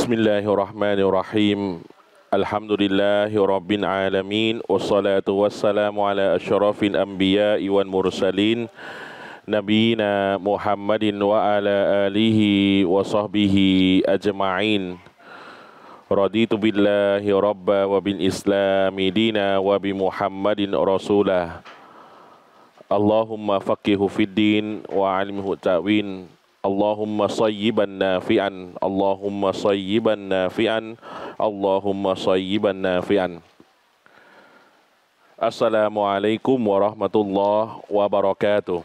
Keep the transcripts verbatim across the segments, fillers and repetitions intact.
بسم الله الرحمن الرحيم الحمد لله رب العالمين والصلاة والسلام على أشرف الأنبياء والمرسلين نبينا محمد وعلى آله وصحبه أجمعين رضيت بالله ربا وبالإسلام دينا وبمحمد رسولا اللهم فقهه في الدين وعلمه التأويل اللهم صيبا نافعا اللهم صيبا نافعا اللهم صيبا نافعا السلام عليكم ورحمة الله وبركاته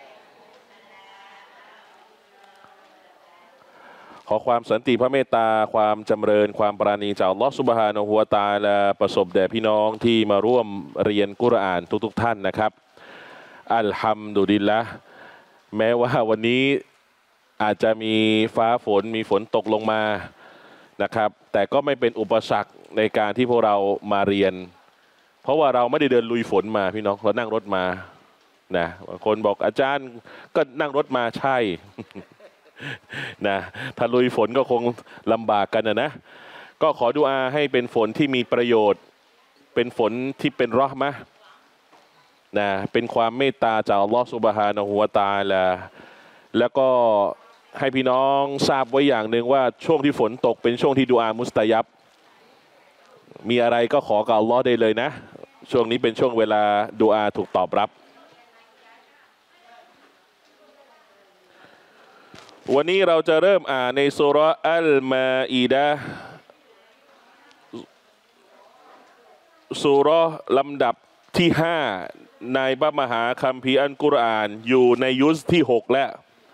ขอความสันติพระเมตตาความจำเริญความปราณีจากอัลลอฮฺซุบฮานะฮูวะตะอาลาประสบแด่พี่น้องที่มาร่วมเรียนกุรอานทุกๆท่านนะครับอัลฮัมดุลิลละห์แม้ว่าวันนี้อาจจะมีฟ้าฝนมีฝนตกลงมานะครับแต่ก็ไม่เป็นอุปสรรคในการที่พวกเรามาเรียนเพราะว่าเราไม่ได้เดินลุยฝนมาพี่น้องเรานั่งรถมานะบางคนบอกอาจารย์ก็นั่งรถมาใช่นะถ้าลุยฝนก็คงลำบากกันนะนะก็ขอดุอาให้เป็นฝนที่มีประโยชน์เป็นฝนที่เป็นเราะห์มะห์นะเป็นความเมตตาจากอัลลอฮฺซุบฮานะฮูวะตะอาลาแล้วก็ให้พี่น้องทราบไว้อย่างหนึ่งว่าช่วงที่ฝนตกเป็นช่วงที่ดุอามุสตะญับมีอะไรก็ขอกับอัลลอฮ์ได้เลยนะช่วงนี้เป็นช่วงเวลาดุอาถูกตอบรับวันนี้เราจะเริ่มอ่านในซูเราะห์อัลมาอีดะห์ซูเราะห์ลำดับที่ห้าในพระมหาคัมภีร์อัลกุรอานอยู่ในยุสที่หกแล้ว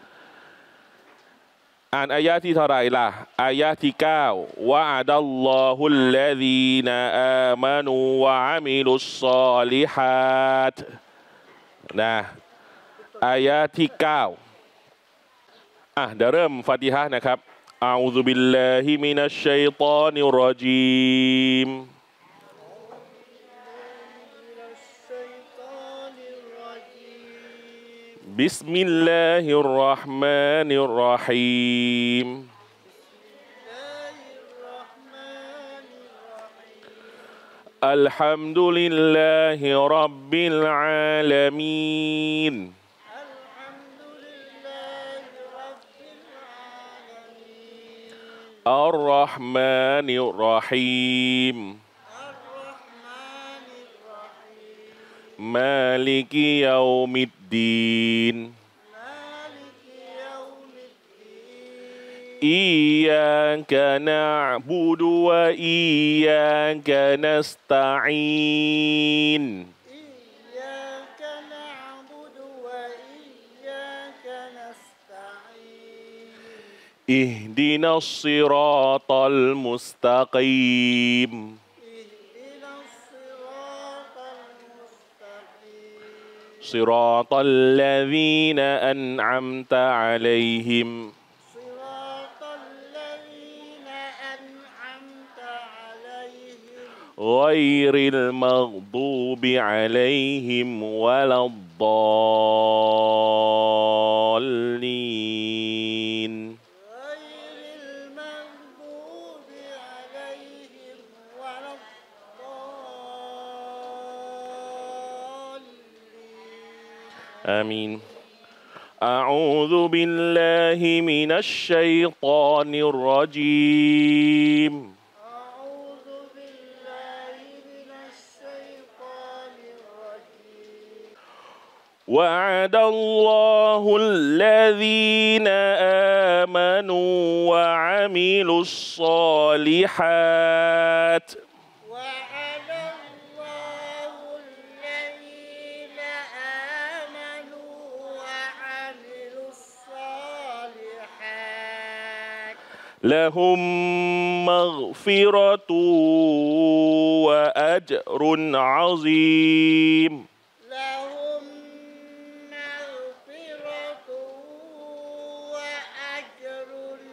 อ่านอายะที่เท่าไหร่ล่ะอายะที่เก้าวะอะดัลลอฮุลลซีนาอามานูวะอะมิลุสศอลิฮาตนะอายะที่เก้าอ่ะเดี๋ยวเริ่มฟาติฮะห์นะครับอะอูซุบิลลาฮิมินัชชัยฏอนิรเราะญีมبسم الله الرحمن الرحيم الحمد لله رب العالمين الرحمن الرحيم مالك يوم الدين إياك نعبد وإياك نستعين اهدنا الصراط المستقيم صراط الذين أنعمت عليهم غير المغضوب عليهم ولا الضالين آمين أعوذ بالله من الشيطان الرجيم أعوذ بالله من الشيطان الرجيم وعد الله الذين آمنوا وعملوا الصالحات لهم مغفرة وأجر عظيم لهم مغفرة وأجر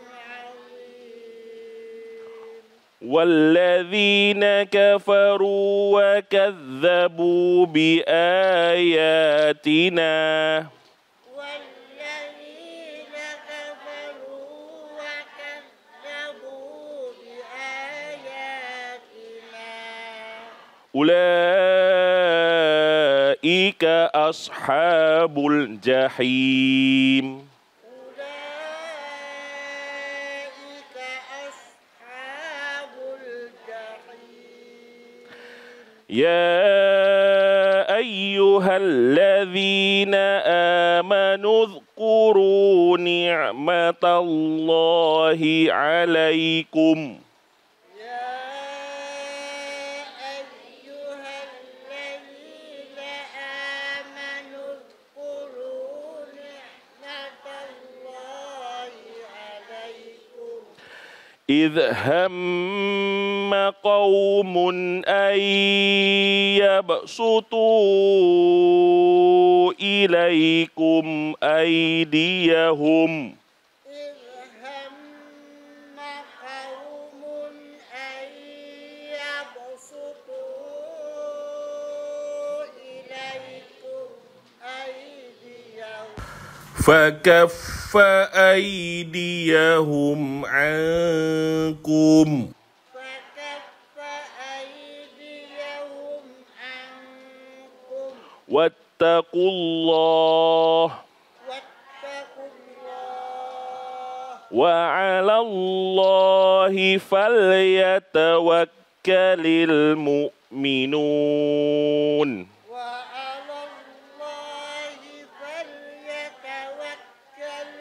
عظيم والذين كفروا وكذبوا بآياتنا อุลาอิกะอัศฮาบุลญะฮีมيا أيها الذين آمنوا اذكروا نعمة الله عليكم يا أيها الذين آمنوا اذكروا نعمة الله عليكم إذ هم قوم أن يبسطوا إليكم أيديهم إذ هم قوم أن يبسطوا إليكم أيديهم فكف أيديهم عنكم فكف أيديهم عنكم واتقوا الله واتقوا الله وعلى الله فليتوكل المؤمنون وعلى الله فليتوكل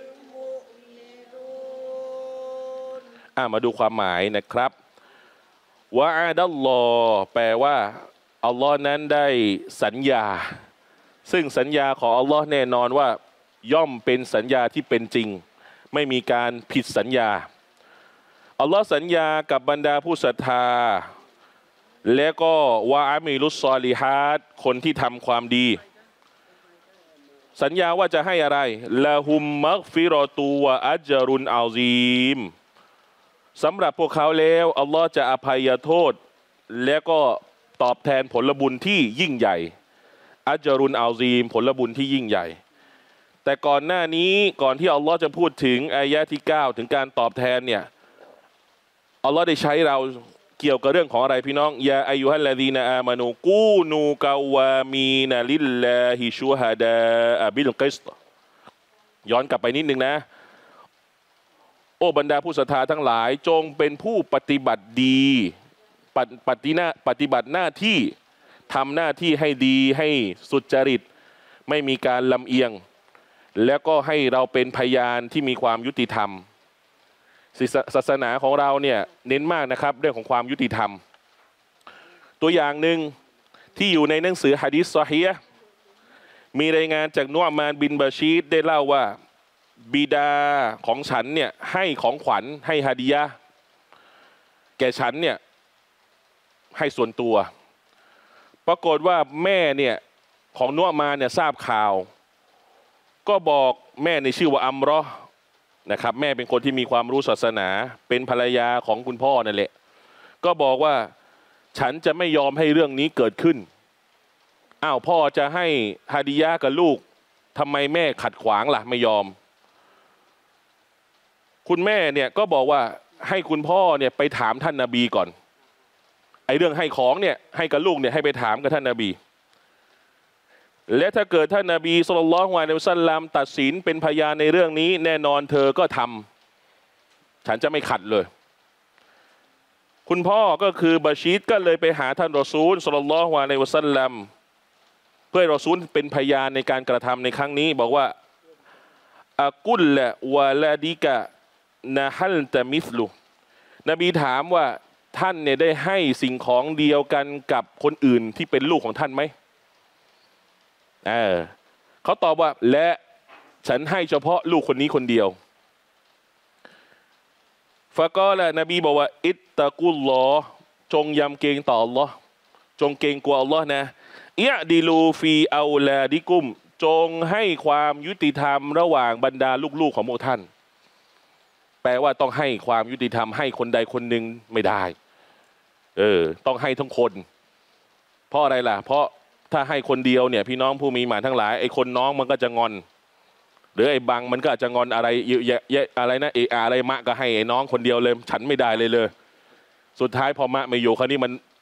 المؤمنون อ่ะมาดูความหมายนะครับวะอาดัลลอฮ์แปลว่าอัลลอฮ์นั้นได้สัญญาซึ่งสัญญาของอัลลอฮ์แน่นอนว่าย่อมเป็นสัญญาที่เป็นจริงไม่มีการผิดสัญญาอัลลอฮ์สัญญากับบรรดาผู้ศรัทธาและก็วะอามิลุสซอลิฮัตคนที่ทำความดีสัญญาว่าจะให้อะไรละหุมมักฟิรอตูวะอัจจรุนอาซีมสำหรับพวกเขาแล้วอัลลอฮ์จะอภัยโทษและก็ตอบแทนผลบุญที่ยิ่งใหญ่อัจจรุนอาซีมผลบุญที่ยิ่งใหญ่แต่ก่อนหน้านี้ก่อนที่อัลลอฮ์จะพูดถึงอายะที่เก้าถึงการตอบแทนเนี่ยอัลลอฮ์ได้ใช้เราเกี่ยวกับเรื่องของอะไรพี่น้องยาอายุฮัลลาดีนาอามานูกูนูกาวามีนาลิลลาฮิชูฮาดาบิลกิสต์ย้อนกลับไปนิดนึงนะโอ้บรรดาผู้ศรัทธาทั้งหลายจงเป็นผู้ปฏิบัติดีปฏิปฏินาปฏิบัติหน้าที่ทำหน้าที่ให้ดีให้สุจริตไม่มีการลำเอียงแล้วก็ให้เราเป็นพยานที่มีความยุติธรรมศาสนาของเราเนี่ยเน้นมากนะครับเรื่องของความยุติธรรมตัวอย่างหนึ่งที่อยู่ในหนังสือหะดีษซอฮีฮ์มีรายงานจากนุอ์มานบินบาชีรได้เล่าว่าบิดาของฉันเนี่ยให้ของขวัญให้ฮาดิยะห์แก่ฉันเนี่ยให้ส่วนตัวปรากฏว่าแม่เนี่ยของนุอ์มานเนี่ยทราบข่าวก็บอกแม่ในชื่อว่าอัมรอนะครับแม่เป็นคนที่มีความรู้ศาสนาเป็นภรรยาของคุณพ่อนั่นแหละก็บอกว่าฉันจะไม่ยอมให้เรื่องนี้เกิดขึ้นอ้าวพ่อจะให้ฮาดิยะห์กับลูกทำไมแม่ขัดขวางล่ะไม่ยอมคุณแม่เนี่ยก็บอกว่าให้คุณพ่อเนี่ยไปถามท่านนบีก่อนไอ้เรื่องให้ของเนี่ยให้กับลูกเนี่ยให้ไปถามกับท่านนบีและถ้าเกิดท่านนบีศ็อลลัลลอฮุอะลัยฮิวะซัลลัมตัดสินเป็นพยานในเรื่องนี้แน่นอนเธอก็ทำฉันจะไม่ขัดเลยคุณพ่อก็คือบาชีรก็เลยไปหาท่านรอซูลศ็อลลัลลอฮุอะลัยฮิวะซัลลัมเพื่อให้รอซูลเป็นพยานในการกระทำในครั้งนี้บอกว่าอากุลละวะลาดิกะนะฮัลตะมิสลุนบีถามว่าท่านเนี่ยได้ให้สิ่งของเดียวกันกับคนอื่นที่เป็นลูกของท่านไหมเออเขาตอบว่าและฉันให้เฉพาะลูกคนนี้คนเดียวฟะกอละนบีบอกว่าอิตตะกุลลอฮ์จงยำเกรงต่ออัลลอฮ์จงเกรงกลัวอัลลอฮ์นะอิยะดิลูฟีเอาลาดิกุมจงให้ความยุติธรรมระหว่างบรรดาลูกๆของพวกท่านแปลว่าต้องให้ความยุติธรรมให้คนใดคนหนึ่งไม่ได้เออต้องให้ทั้งคนเพราะอะไรล่ะเพราะถ้าให้คนเดียวเนี่ยพี่น้องผู้มีหมานทั้งหลายไอ้คนน้องมันก็จะงอนหรือไอ้บังมันก็อาจจะงอนอะไรเยอะแยะอะไรนะเอออะไรมะก็ให้ไอ้น้องคนเดียวเลยฉันไม่ได้เลยเลยสุดท้ายพอมะไม่อยู่คราวนี้มัน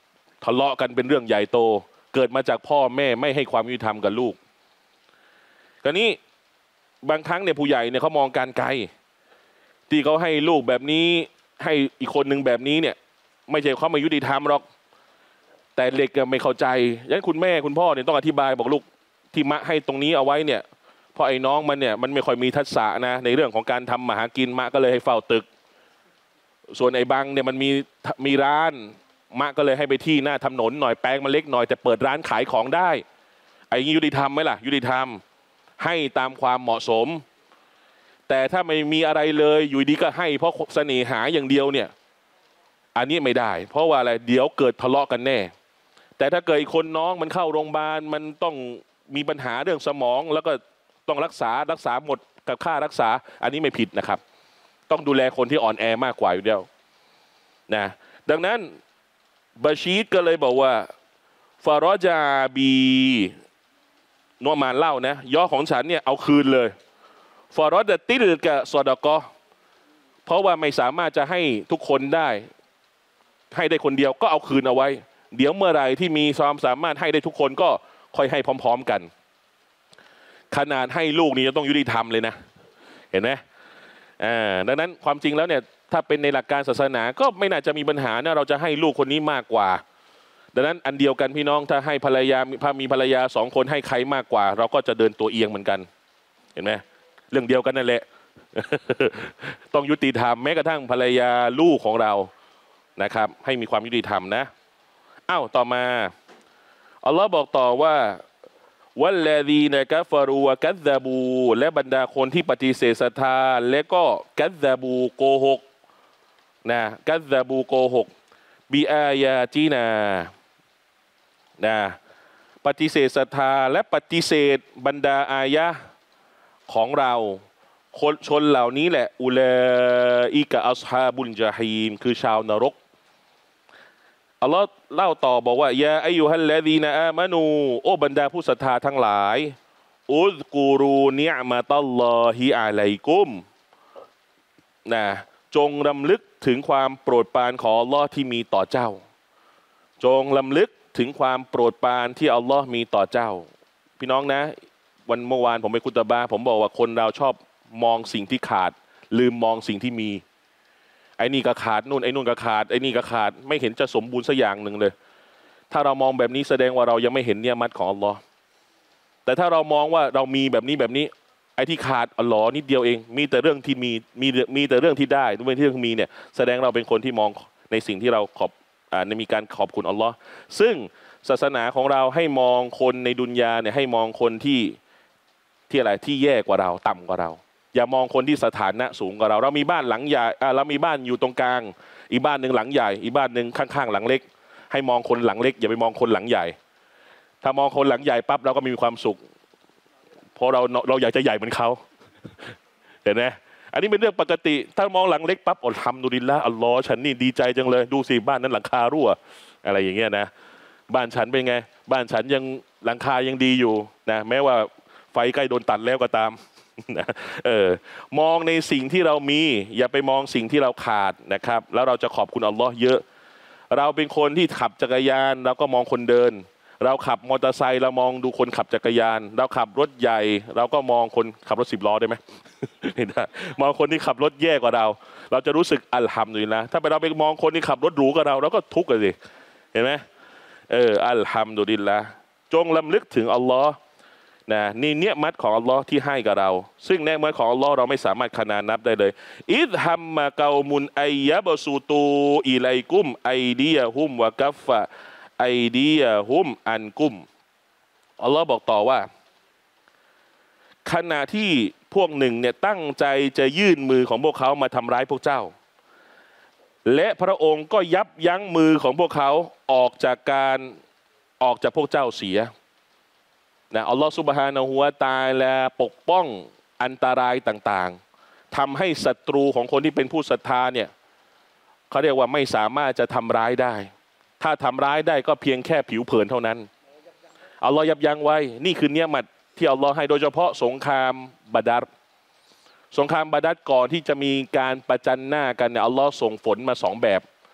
ทะเลาะกันเป็นเรื่องใหญ่โตเกิดมาจากพ่อแม่ไม่ให้ความยุติธรรมกับลูกกรณีบางครั้งเนี่ยผู้ใหญ่เนี่ยเขามองการไกลที่เขาให้ลูกแบบนี้ให้อีกคนหนึ่งแบบนี้เนี่ยไม่ใช่เขาไม่ยุติธรรมหรอกแต่เด็กไม่เข้าใจยันคุณแม่คุณพ่อเนี่ยต้องอธิบายบอกลูกที่มะให้ตรงนี้เอาไว้เนี่ยเพราะไอ้น้องมันเนี่ยมันไม่ค่อยมีทักษะนะในเรื่องของการทำมาหากินมะก็เลยให้เฝ้าตึกส่วนไอ้บังเนี่ยมันมีมีร้านมะก็เลยให้ไปที่หน้าถนนหน่อยแปลงมันเล็กหน่อยแต่เปิดร้านขายของได้ไอ้ยุติธรรมไหมล่ะยุติธรรมให้ตามความเหมาะสมแต่ถ้าไม่มีอะไรเลยอยู่ดีก็ให้เพราะเสน่หาอย่างเดียวเนี่ยอันนี้ไม่ได้เพราะว่าอะไรเดี๋ยวเกิดทะเลาะกันแน่แต่ถ้าเกิดคนน้องมันเข้าโรงพยาบาลมันต้องมีปัญหาเรื่องสมองแล้วก็ต้องรักษารักษาหมดกับค่ารักษาอันนี้ไม่ผิดนะครับต้องดูแลคนที่อ่อนแอมากกว่าอยู่เดียวนะดังนั้นบาชีดก็เลยบอกว่าฟารอจาบีนัวมานเล่านะย่อของฉันเนี่ยเอาคืนเลยฟารอดติลกับซอดกอเพราะว่าไม่สามารถจะให้ทุกคนได้ให้ได้คนเดียวก็เอาคืนเอาไว้เดี๋ยวเมื่อไรที่มีความสามารถให้ได้ทุกคนก็ค่อยให้พร้อมๆกันขนาดให้ลูกนี่จะต้องยุติธรรมเลยนะเห็นไหมอ่าดังนั้นความจริงแล้วเนี่ยถ้าเป็นในหลักการศาสนาก็ไม่น่าจะมีปัญหานะเราจะให้ลูกคนนี้มากกว่าดังนั้นอันเดียวกันพี่น้องถ้าให้ภรรยาถ้ามีภรรยาสองคนให้ใครมากกว่าเราก็จะเดินตัวเอียงเหมือนกันเห็นไหมเรื่องเดียวกันนั่นแหละ ต้องยุติธรรมแม้กระทั่งภรรยาลูกของเรานะครับให้มีความยุติธรรมนะอ้าวต่อมาอัลลอฮ์บอกต่อว่าวัลลดีนะกัฟรูวะกัซซาบูและบรรดาคนที่ปฏิเสธศรัทธาและก็กัซซาบูโกหกนะกัซซาบูโกหกบิอายาจีนานะปฏิเสธศรัทธาและปฏิเสธบรรดาอายะของเราคนชนเหล่านี้แหละอุลาอิกะอัศฮาบุลญะฮีมคือชาวนรกอัลลอฮ์เล่าต่อบอกว่ายาอายุฮัลลดีนะอามานูโอบรรดาผู้ศรัทธาทั้งหลายอุซกูรูนิอ์มะตัลลอฮิอะลัยกุมนะจงรำลึกถึงความโปรดปรานของอัลลอฮ์ที่มีต่อเจ้าจงรำลึกถึงความโปรดปรานที่อัลลอฮ์มีต่อเจ้าพี่น้องนะวันเมื่อวานผมไปคุตบะผมบอกว่าคนเราชอบมองสิ่งที่ขาดลืมมองสิ่งที่มีไอ้นี่ก็ขาดนู่นไอ้นู่นก็ขาดไอ้นี่ก็ขาดไม่เห็นจะสมบูรณ์สักอย่างหนึ่งเลยถ้าเรามองแบบนี้แสดงว่าเรายังไม่เห็นเนียมัตของอัลลอฮ์แต่ถ้าเรามองว่าเรามีแบบนี้แบบนี้ไอ้ที่ขาดอัลลอฮ์นิดเดียวเองมีแต่เรื่องที่มีมีมีแต่เรื่องที่ได้ไม่ใช่เรื่องมีเนี่ยแสดงเราเป็นคนที่มองในสิ่งที่เราขอบอ่ามีการขอบคุณอัลลอฮ์ซึ่งศาสนาของเราให้มองคนในดุนยาเนี่ยให้มองคนที่ที่อะไรที่แย่กว่าเราต่ำกว่าเราอย่ามองคนที่สถานะสูงกว่าเราเรามีบ้านหลังใหญ่เรามีบ้านอยู่ตรงกลางอีกบ้านหนึ่งหลังใหญ่อีกบ้านหนึ่งข้างๆหลังเล็กให้มองคนหลังเล็กอย่าไปมองคนหลังใหญ่ถ้ามองคนหลังใหญ่ปั๊บเราก็มีความสุขเพราะเราเราอยากจะใหญ่เหมือนเขาเห็นไหมอันนี้เป็นเรื่องปกติถ้ามองหลังเล็กปั๊บอัลฮัมดุลิลละอัลลอฮ์ฉันนี่ดีใจจังเลยดูสิบ้านนั้นหลังคารั่วอะไรอย่างเงี้ยนะบ้านฉันเป็นไงบ้านฉันยังหลังคายังดีอยู่นะแม้ว่าไฟใกล้โดนตัดแล้วก็ตามเออมองในสิ่งที่เรามีอย่าไปมองสิ่งที่เราขาดนะครับแล้วเราจะขอบคุณอัลลอฮ์เยอะเราเป็นคนที่ขับจักรยานเราก็มองคนเดินเราขับมอเตอร์ไซค์เรามองดูคนขับจักรยานเราขับรถใหญ่เราก็มองคนขับรถสิบล้อได้ไหมไม่ได้มองคนที่ขับรถแย่กว่าเราเราจะรู้สึกอัลฮัมดุลิลละห์ถ้าไปเราไปมองคนที่ขับรถหรูกว่าเราเราก็ทุกข์กันสิเห็นไหมเอออัลฮัมดุลิลละห์จงรำลึกถึงอัลลอฮ์นะนี่เนียมัตของอัลลอฮ์ที่ให้กับเราซึ่งเนียมัตของอัลลอฮ์เราไม่สามารถขนานับได้เลยอิดฮัมมะเกามุนไอยะบสูตูอิไลกุมไอดียะฮุมวะกัฟฟะไอดียะฮุมอันกุมอัลลอฮ์บอกต่อว่าขณะที่พวกหนึ่งเนี่ยตั้งใจจะยื่นมือของพวกเขามาทำร้ายพวกเจ้าและพระองค์ก็ยับยั้งมือของพวกเขาออกจากการออกจากพวกเจ้าเสียนะอัลลอฮฺซุบฮานะฮูวะตะอาลาปกป้องอันตรายต่างๆทำให้ศัตรูของคนที่เป็นผู้ศรัทธาเนี่ยเขาเรียกว่าไม่สามารถจะทำร้ายได้ถ้าทำร้ายได้ก็เพียงแค่ผิวเผินเท่านั้นอัลลอฮฺยับยั้งไว้นี่คือเนียมัตที่อัลลอฮฺให้โดยเฉพาะสงครามบาดัรสงครามบาดัรก่อนที่จะมีการประจันหน้ากันเนี่ยอัลลอฮฺส่งฝนมาสองแบบ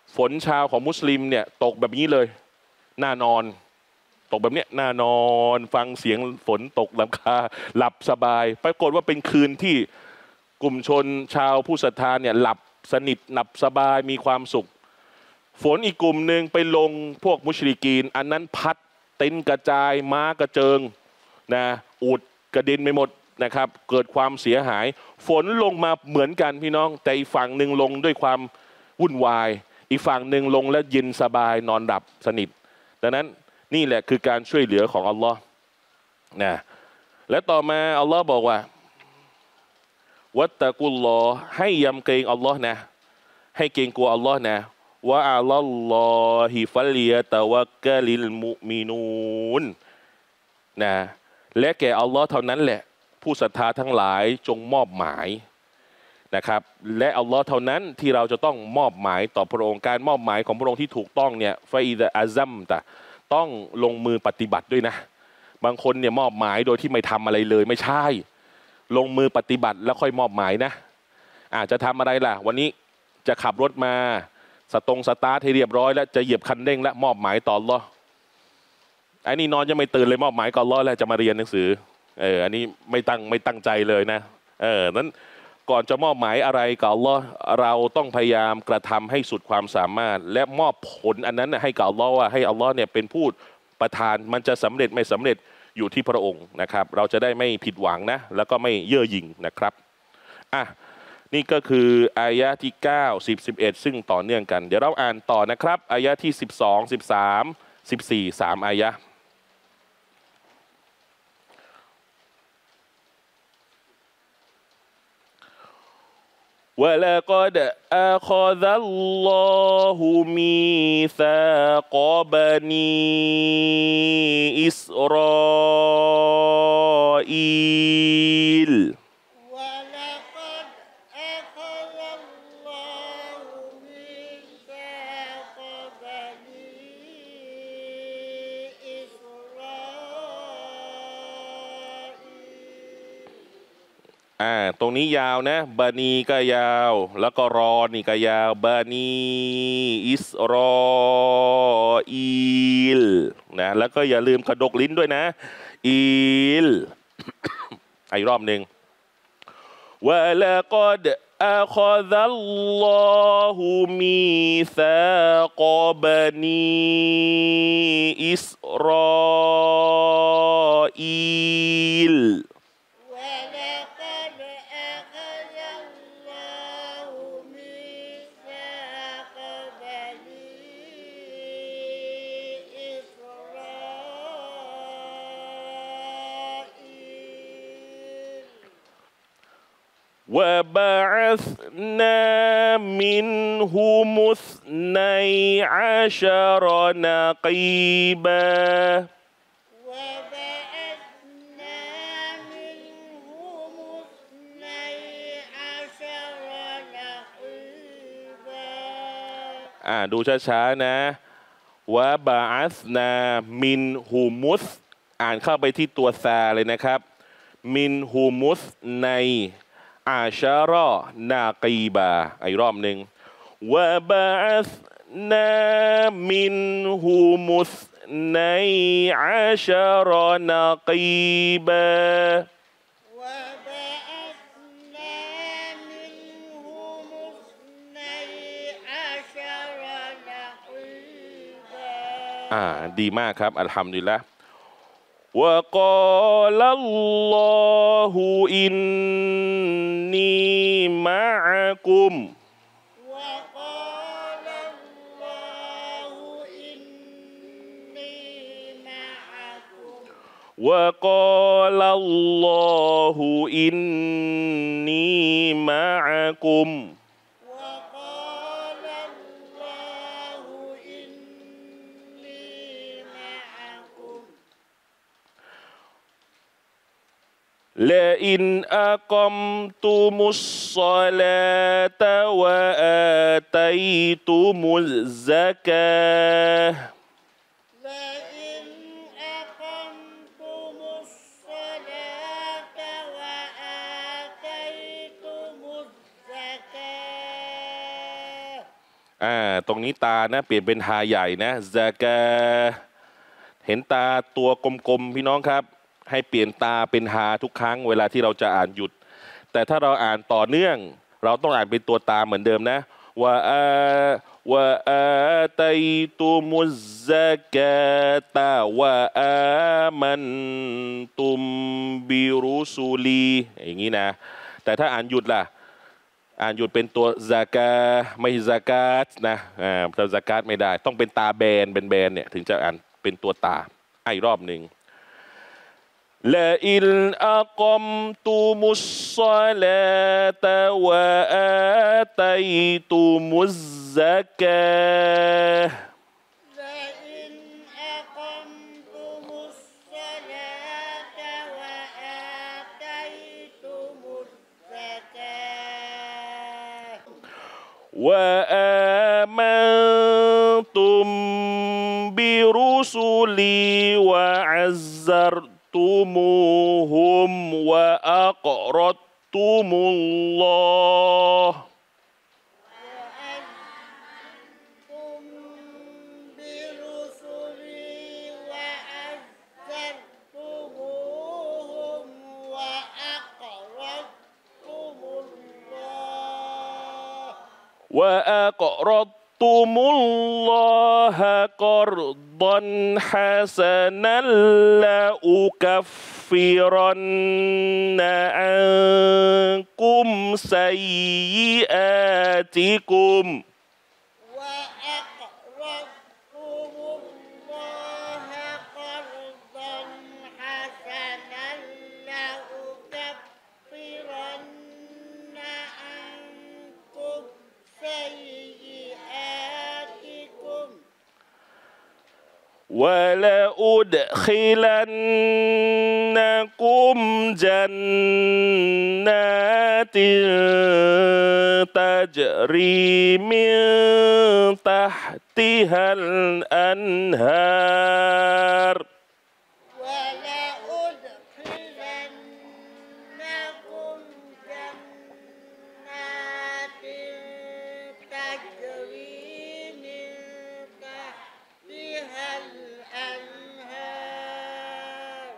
ฝนชาวของมุสลิมเนี่ยตกแบบนี้เลยน่านอนตกแบบเนี้ยน่านอนฟังเสียงฝนตกหลังคาหลับสบายปรากฏว่าเป็นคืนที่กลุ่มชนชาวผู้ศรัทธาเนี่ยหลับสนิทหลับสบายมีความสุขฝนอีกกลุ่มหนึ่งไปลงพวกมุชริกีนอันนั้นพัดเต็นท์กระจายม้ากระเจิงนะอูดกระเด็นไปหมดนะครับเกิดความเสียหายฝนลงมาเหมือนกันพี่น้องแต่อีกฝั่งหนึ่งลงด้วยความวุ่นวายอีกฝั่งหนึ่งลงแล้วเย็นสบายนอนหลับสนิทดังนั้นนี่แหละคือการช่วยเหลือของอัลลอฮ์นะและต่อมาอัลลอฮ์บอกว่าวัตตะกุลลอให้ยำเกรงอัลลอฮ์นะให้เกรงกลัวอัลลอฮ์นะวะอัลลอฮิฟัลยะตะวักกะลิลมุมินูนนะและแก่อัลลอฮ์เท่านั้นแหละผู้ศรัทธาทั้งหลายจงมอบหมายนะครับและอัลลอฮ์เท่านั้นที่เราจะต้องมอบหมายต่อพระองค์การมอบหมายของพระองค์ที่ถูกต้องเนี่ยฟาอิดะอาซัมตะต้องลงมือปฏิบัติด้วยนะบางคนเนี่ยมอบหมายโดยที่ไม่ทำอะไรเลยไม่ใช่ลงมือปฏิบัติแล้วค่อยมอบหมายนะอาจจะทำอะไรล่ะวันนี้จะขับรถมาสตงสตาร์ทให้เรียบร้อยแล้วจะเหยียบคันเร่งแล้วมอบหมายต่ออัลลอฮ์ไอ้นี่นอนยังไม่ตื่นเลยมอบหมายก่อนอัลลอฮ์แล้วจะมาเรียนหนังสือเอออันนี้ไม่ตั้งไม่ตั้งใจเลยนะเออนั้นก่อนจะมอบหมายอะไรกับอัลลอฮ์เราต้องพยายามกระทำให้สุดความสามารถและมอบผลอันนั้นให้กับอัลลอฮ์ว่าให้อัลลอฮ์เนี่ยเป็นผู้ประทานมันจะสำเร็จไม่สำเร็จอยู่ที่พระองค์นะครับเราจะได้ไม่ผิดหวังนะแล้วก็ไม่เย่อหยิ่งนะครับอ่ะนี่ก็คืออายะที่เก้า สิบ สิบเอ็ดซึ่งต่อเนื่องกันเดี๋ยวเราอ่านต่อนะครับอายะที่สิบสอง สิบสาม สิบสี่ สามอายะولقد أخذ الله ميثاق بني إسرائيل ولقد أخذ الله ميثاق بني إسرائيل อ่าตรงนี้ยาวนะบานีก็ยาวแล้วก็รอนี่ก็ยาวบานีอิสรออีลนะแล้วก็อย่าลืมกระดกลิ้นด้วยนะอีล อีกรอบหนึ่งวะละกอดอัคซัลลอฮุมีซากบานีอิสรออีล ولقد أخذ الله ميثاق بني إسرائيل وبعثنا منهم اثني عشر نقيبا وبعثنا منهم اثني عشر نقيبا อ่าดูช้าๆนะวะบาอัสนามินฮูมุสอ่านเข้าไปที่ตัวซาเลยนะครับมินฮูมุสในอาชารอนากีบาอีกรอบหนึ่งวะบาอัสนามินฮูมุสในอาชารอนากีบา وبعثنا منهم اثني عشر نقيبا อ่าดีมากครับอัลฮัมดุลิลละห์วะกอลัลลอฮุอินนีมะอะกุม وقال الله إني معكم وقال الله إني معكم وقال الله إني معكم لئن أقمتم الصلاة وآتيتم الزكاة لئن أقمتم الصلاة وآتيتم الزكاة อ่าตรงนี้ตานะเปลี่ยนเป็นฮาใหญ่นะซากาเห็นตาตัวกลมๆพี่น้องครับให้เปลี่ยนตาเป็นฮาทุกครั้งเวลาที่เราจะอ่านหยุดแต่ถ้าเราอ่านต่อเนื่องเราต้องอ่านเป็นตัวตาเหมือนเดิมนะว่าอาวะอาตัยตุมุซซากาตาวะอามันตุมบิรุสูลีอย่างนี้นะแต่ถ้าอ่านหยุดล่ะอ่านหยุดเป็นตัวซากาไม่ซากาตนะอ่าแต่ซากาตไม่ได้ต้องเป็นตาแบนเป็นแบนเนี่ยถึงจะอ่านเป็นตัวตาอีกรอบหนึ่งละอินอักอมตุมุสศอลาตะวะอาตัยตุมุซซากา لئن أقمتم الصلاة وآتيتم الزكاة وآمنتم برسلي وعزرتموهم وأقرضتم الله وأذنتم برسلي وعزرتموهم وأقرضتم الله وأقرضتم الله قرضا حسنا لأكفرن عنكم سيئاتكم وأقرضتم الله قرضا حسنا لأكفرن عنكم سيئاتكم ولأدخلنكم جنات تجري من تحتها الأنهار ولأدخلنكم جنات تجري من تحتها الأنهار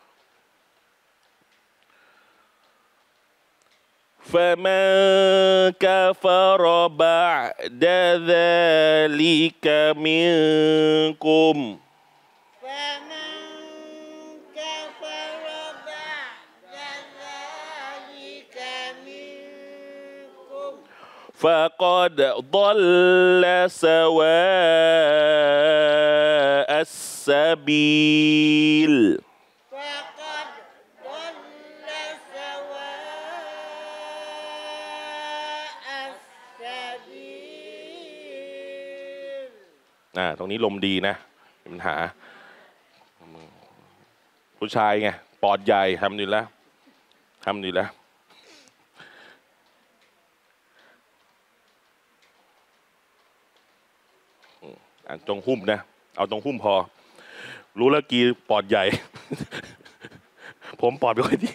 فمن كفر بعد ذلك منكم فمن كفر بعد ذلك منكم فقد ضل سواء السبيل فقد ضل سواء السبيل อ่าตรงนี้ลมดีนะมีปัญหาผู้ชายไงปอดใหญ่ทำดีแล้วทำดีแล้วอ่านตรงหุ้มนะเอาตรงหุ้มพอ รู้แล้วกีปอดใหญ่ ผมปอดไม่ค่อยดี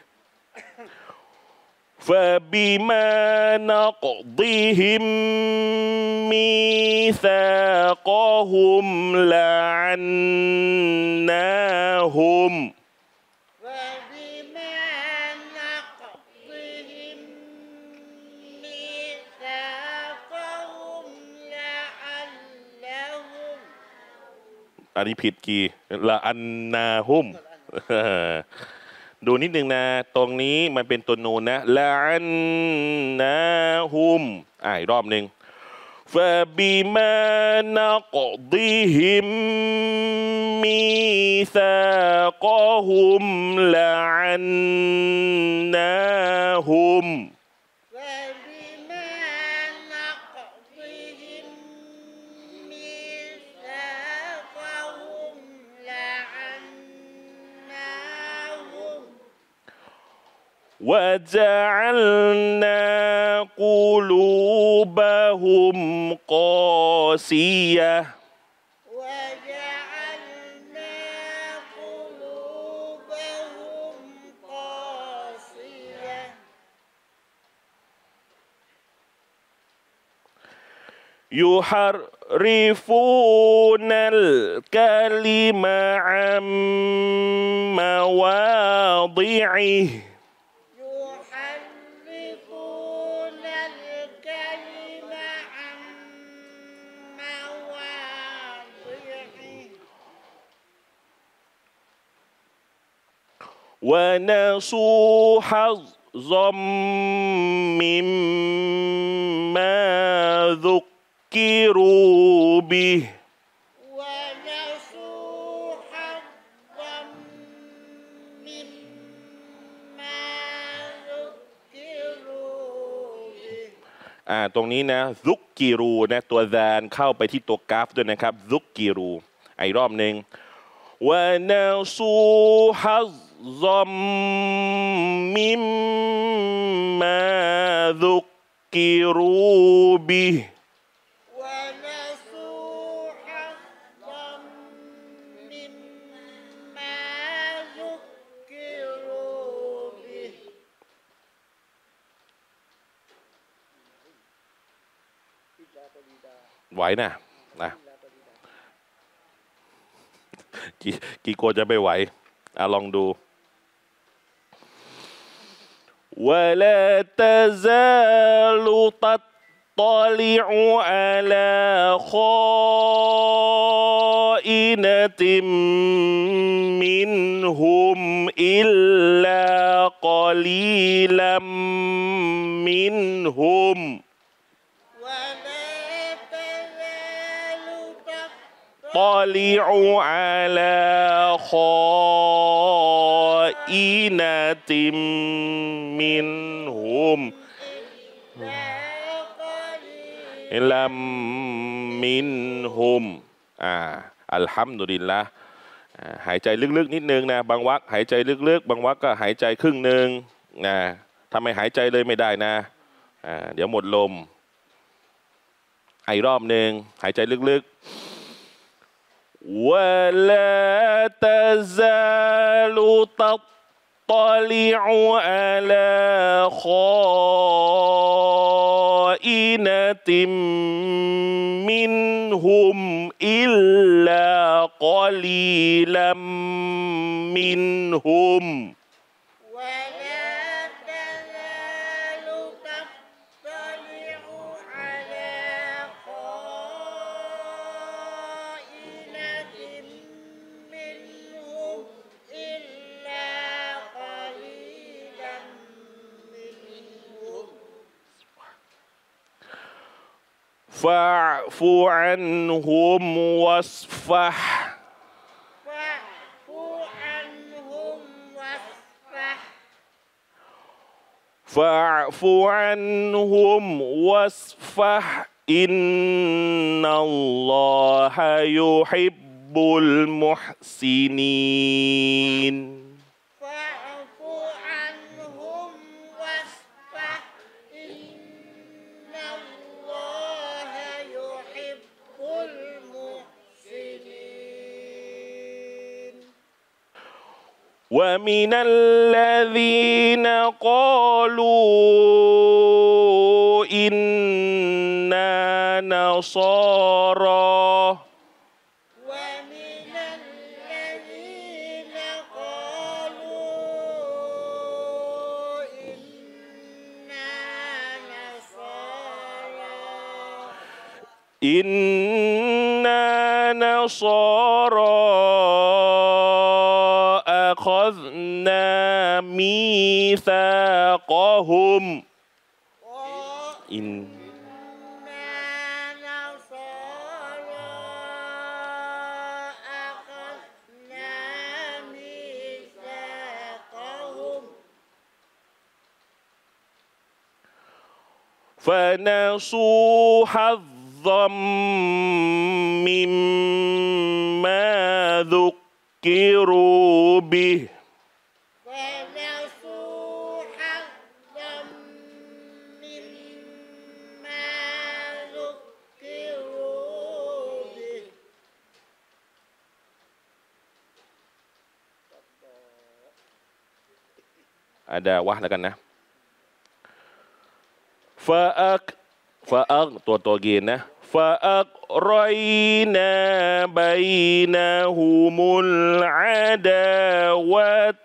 فبما نقضهم ميثاقهم لعناهم فبما نقضهم ميثاقهم لعلهم อันนี้ผิดกีละอันนาหุม ดูนิดนึงนะตรงนี้มันเป็นตัวนูนนะละอันนาหุมอ่าอีกรอบหนึ่ง فبما نقضهم ميثاقهم لعناهم فبما نقضهم ميثاقهم لعناهم وجعلنا قلوبهم قاسية وجعلنا قلوبهم قاسية يحرفون الكلم عن مواضعه يحرفون الكلم عن مواضعه ونسوا حظا مما ذكروا به ونسوا حظا مما ذكروا به อ่าตรงนี้นะซุกกิรูนะตัวแซนเข้าไปที่ตัวกราฟด้วยนะครับซุกกิรูไอ้รอบหนึ่งวะนาซูฮัซัมมิมมาซุกกิรูบิฮ ونسوا حظا مما ذكروا به ไหวนะนะกี่กี่โกจะไม่ไหวอ่ะลองดู ولا تزال تطلع على خائنة منهم إلا قليلا منهم ولا تزال طلع على خائنة منهم إلا منهم อ่าอัลฮัมดุลิลละอ่าหายใจลึกๆนิดนึงนะบางวักหายใจลึกๆบางวักก็หายใจครึ่งหนึ่งนะถ้าไม่หายใจเลยไม่ได้นะอ่าเดี๋ยวหมดลมไอรอบหนึ่งหายใจลึกๆ ولا تزال تطلع على خائنة منهم إلا قليلا منهم ولا تزال تطلع على خائنة منهم إلا قليلا منهم فاعف عنهم واصفح فاعف عنهم واصفح فاعف عنهم واصفح إن الله يحب المحسنين فاعف عنهم واصفح إن الله يحب المحسنين ومن الذين قالوا إنا نصارى ومن الذين قالوا إنا نصارى إنا نصارى أخذنا ميثاقهم إن إنا نصارى أخذنا ميثاقهم فنسوا حظا مما ذكروا به ونسوا حظا مما ذكروا به ada wah แล้วกันนะ فأك فأك ตัวตัวเกณฑ์นะ فأغرينا بينهم العداوة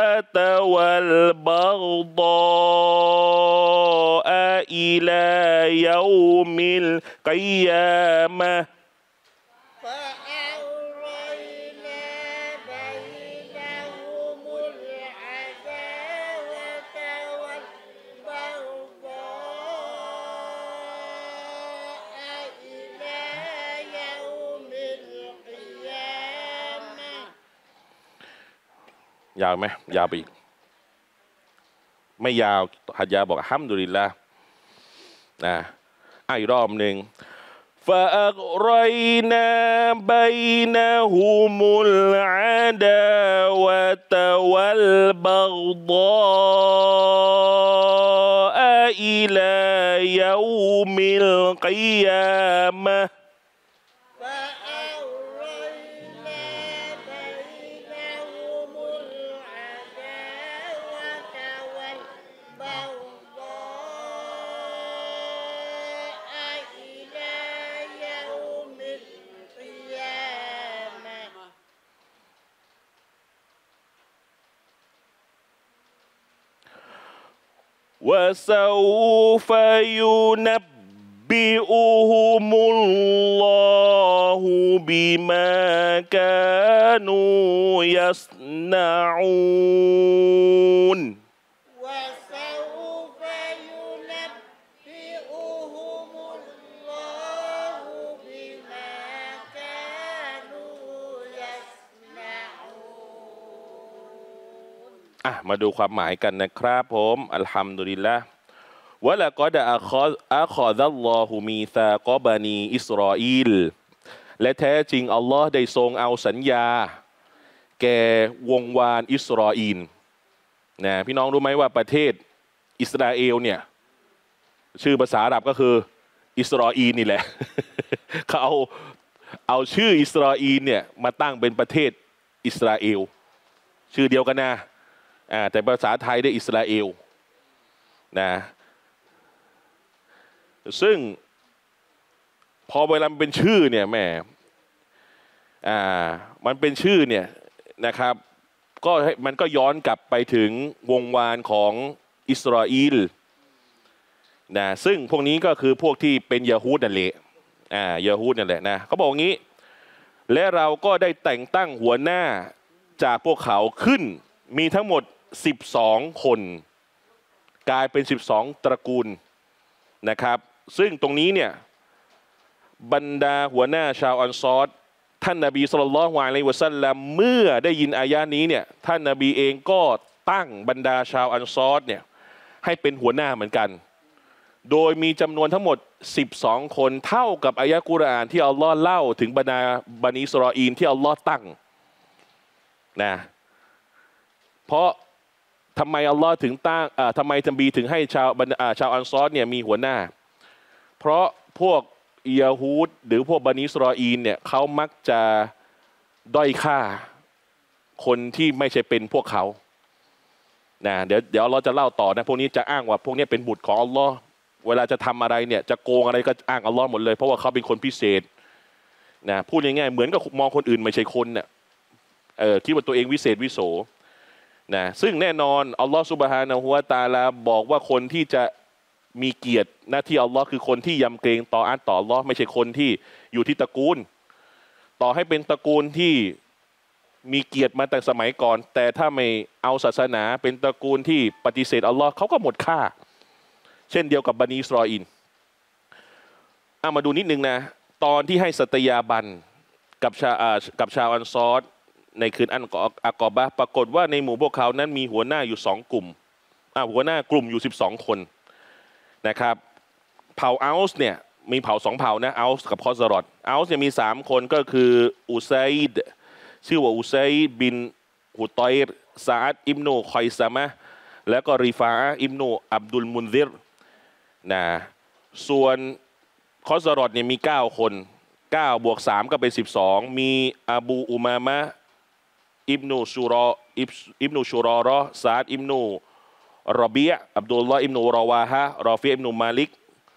والبغضاء إلى يوم القيامة فأغرينا بينهم العداوة والبغضاء إلى يوم القيامة ยาวไหมยาวไปอีกไม่ยาวฮัจญาบอกอัลฮัมดุลิลละห์นะอีกรอบหนึ่ง فأغرينا بينهم العداوة والبغضاء إلى يوم القيامة فأغرينا بينهم العداوة والبغضاء إلى يوم القيامة وسوف ينبئهم الله بما كانوا يصنعون وسوف ينبئهم الله بما كانوا يصنعون อ่ะมาดูความหมายกันนะครับผมอัลฮัมดุลิลละห์วะละกอดอะคออะคอซัลลอฮุมีซากอบานีอิสราอีลและแท้จริงอัลลอฮ์ได้ทรงเอาสัญญา แก่วงวานอิสราอีลนะพี่น้องรู้ไหมว่าประเทศอิสราเอลเนี่ยชื่อภาษาอาหรับก็คืออิสราอีลนี่แหละ เขาเอาเอาชื่ออิสราอีลเนี่ยมาตั้งเป็นประเทศอิสราเอลชื่อเดียวกันนะอ่าแต่ภาษาไทยได้อิสราเอลนะซึ่งพอเวลามันเป็นชื่อเนี่ยแม่อ่ามันเป็นชื่อเนี่ยนะครับก็มันก็ย้อนกลับไปถึงวงวานของอิสราเอลนะซึ่งพวกนี้ก็คือพวกที่เป็นยะฮูดนั่นแหละอ่ายะฮูดนั่นแหละนะเขาบอกงี้และเราก็ได้แต่งตั้งหัวหน้าจากพวกเขาขึ้นมีทั้งหมดสิบสองคนกลายเป็นสิบสองตระกูลนะครับซึ่งตรงนี้เนี่ยบรรดาหัวหน้าชาวอันซอรท่านนบีศ็อลลัลลอฮุอะลัยฮิวะซัลลัมเมื่อได้ยินอายะนี้เนี่ยท่านนบีเองก็ตั้งบรรดาชาวอันซอรเนี่ยให้เป็นหัวหน้าเหมือนกันโดยมีจำนวนทั้งหมดสิบสองคนเท่ากับอายะกุรอานที่อัลลอฮ์เล่าถึงบรรดาบันิอิสราอีลที่อัลลอฮ์ตั้งนะเพราะทำไมอัลลอฮ์ถึงตั้งทำไมนบีถึงให้ชาวชาวอันซอรเนี่ยมีหัวหน้าเพราะพวกยะฮูดหรือพวกบันิอิสราอีลเนี่ยเขามักจะด้อยค่าคนที่ไม่ใช่เป็นพวกเขานะเดี๋ยวเดี๋ยวเราจะเล่าต่อนะพวกนี้จะอ้างว่าพวกนี้เป็นบุตรของอัลลอฮ์เวลาจะทำอะไรเนี่ยจะโกงอะไรก็อ้างอัลลอฮ์หมดเลยเพราะว่าเขาเป็นคนพิเศษนะพูดง่ายๆเหมือนกับมองคนอื่นไม่ใช่คนเนี่ยเออคิดว่าตัวเองวิเศษวิโสนะซึ่งแน่นอนอัลลอฮ์ซุบฮานะฮูวะตะอาลาบอกว่าคนที่จะมีเกียรติหน้าที่อัลลอฮ์คือคนที่ยำเกรงต่ออัลต่ออัลลอฮ์ไม่ใช่คนที่อยู่ที่ตระกูลต่อให้เป็นตระกูลที่มีเกียรติมาแต่สมัยก่อนแต่ถ้าไม่เอาศาสนาเป็นตระกูลที่ปฏิเสธอัลลอฮ์เขาก็หมดค่าเช่นเดียวกับบันิอิสราอีลเอามาดูนิดนึงนะตอนที่ให้สัตยาบันกับชากับชาวอันซอรในคืนอันอักอบะห์ปรากฏว่าในหมู่พวกเขานั้นมีหัวหน้าอยู่สองกลุ่มอ่าหัวหน้ากลุ่มอยู่สิบสองคนนะครับเผ่าอัลส์เนี่ยมีเผ่าสองเผ่านะอัลส์กับคอซารอดอัลส์เนี่ยมีสามคนก็คืออุซัยดชื่อว่าอุซัยบินฮุตอยรซาอัดอิบนูคอยซามะแล้วก็รีฟาอะอิบนูอับดุลมุนซิรนะส่วนคอซารอดเนี่ยมีเก้าคนเก้าบวกสามก็เป็นสิบสองมีอบูอุมามะอิบนูชูรออิบนูชูรอรอซาอัดอิบนูรอบีอะอับดุลลอฮ์อิบนูรอวาฮะรอฟีอิบนูมาลิก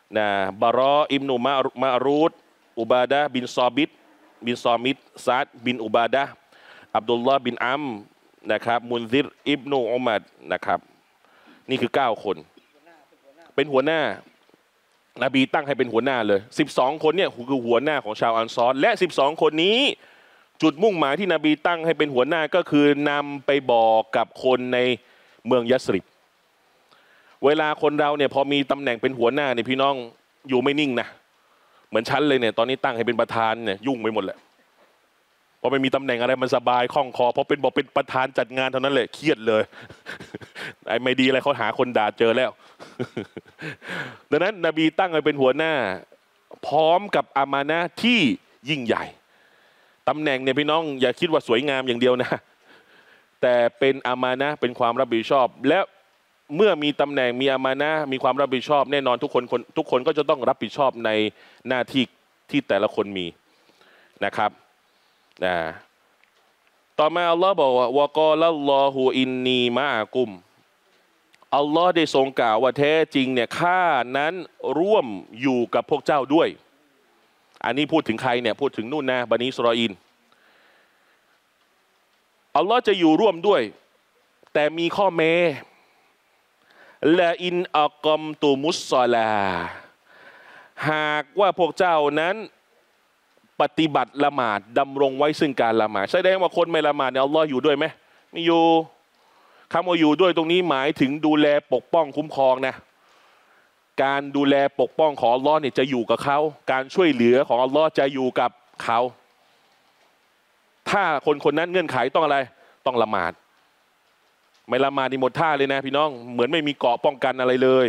นะบารออิบนุมามารูดอุบาดะบินซอบิดบินซอมิดซาดบินอุบาดะอับดุลลอฮ์บินอัมนะครับมุนซิรอิบนุอุมัดนะครับนี่คือเก้าคนเป็นหัวหน้านบีตั้งให้เป็นหัวหน้าเลยสิบสองคนเนี่ยคือหัวหน้าของชาวอันซอรและสิบสองคนนี้จุดมุ่งหมายที่นบีตั้งให้เป็นหัวหน้าก็คือนำไปบอกกับคนในเมืองยัสริบเวลาคนเราเนี่ยพอมีตำแหน่งเป็นหัวหน้าเนี่ยพี่น้องอยู่ไม่นิ่งนะเหมือนฉันเลยเนี่ยตอนนี้ตั้งให้เป็นประธานเนี่ยยุ่งไปหมดแหละพอไม่มีตำแหน่งอะไรมันสบายคล่องคอพอเป็นบอกเป็นประธานจัดงานเท่านั้นแหละเครียดเลยไอ้ไม่ดีอะไรเขาหาคนด่าเจอแล้วดังนั้นนบีตั้งให้เป็นหัวหน้าพร้อมกับอามานะห์ที่ยิ่งใหญ่ตำแหน่งเนี่ยพี่น้องอย่าคิดว่าสวยงามอย่างเดียวนะแต่เป็นอามานะห์เป็นความรับผิดชอบและเมื่อมีตำแหน่งมีอามานะห์มีความรับผิดชอบแน่นอนทุกคนคนทุกคนก็จะต้องรับผิดชอบในหน้าที่ที่แต่ละคนมีนะครับนะต่อมาอัลลอฮ์บอกว่าวะกอลัลลอฮุอินนีมะอะกุมอัลลอฮ์ได้ทรงกล่าวว่าแท้จริงเนี่ยข้านั้นร่วมอยู่กับพวกเจ้าด้วยอันนี้พูดถึงใครเนี่ยพูดถึงนู่นนะบันิอิสราอีลอัลลอฮ์จะอยู่ร่วมด้วยแต่มีข้อแม้ละอินอักอมตุมุสซอลาหากว่าพวกเจ้านั้นปฏิบัติละหมาดดำรงไว้ซึ่งการละหมาดแสดงว่าคนไม่ละหมาดเนี่ยอัลลอฮ์อยู่ด้วยไหมไม่อยู่คำว่าอยู่ด้วยตรงนี้หมายถึงดูแลปกป้องคุ้มครองนะการดูแลปกป้องของอัลลอฮ์เนี่ยจะอยู่กับเขาการช่วยเหลือของอัลลอฮ์จะอยู่กับเขาถ้าคนคนนั้นเงื่อนไขต้องอะไรต้องละหมาดไม่ละหมาดนี่หมดท่าเลยนะพี่น้องเหมือนไม่มีเกราะป้องกันอะไรเลย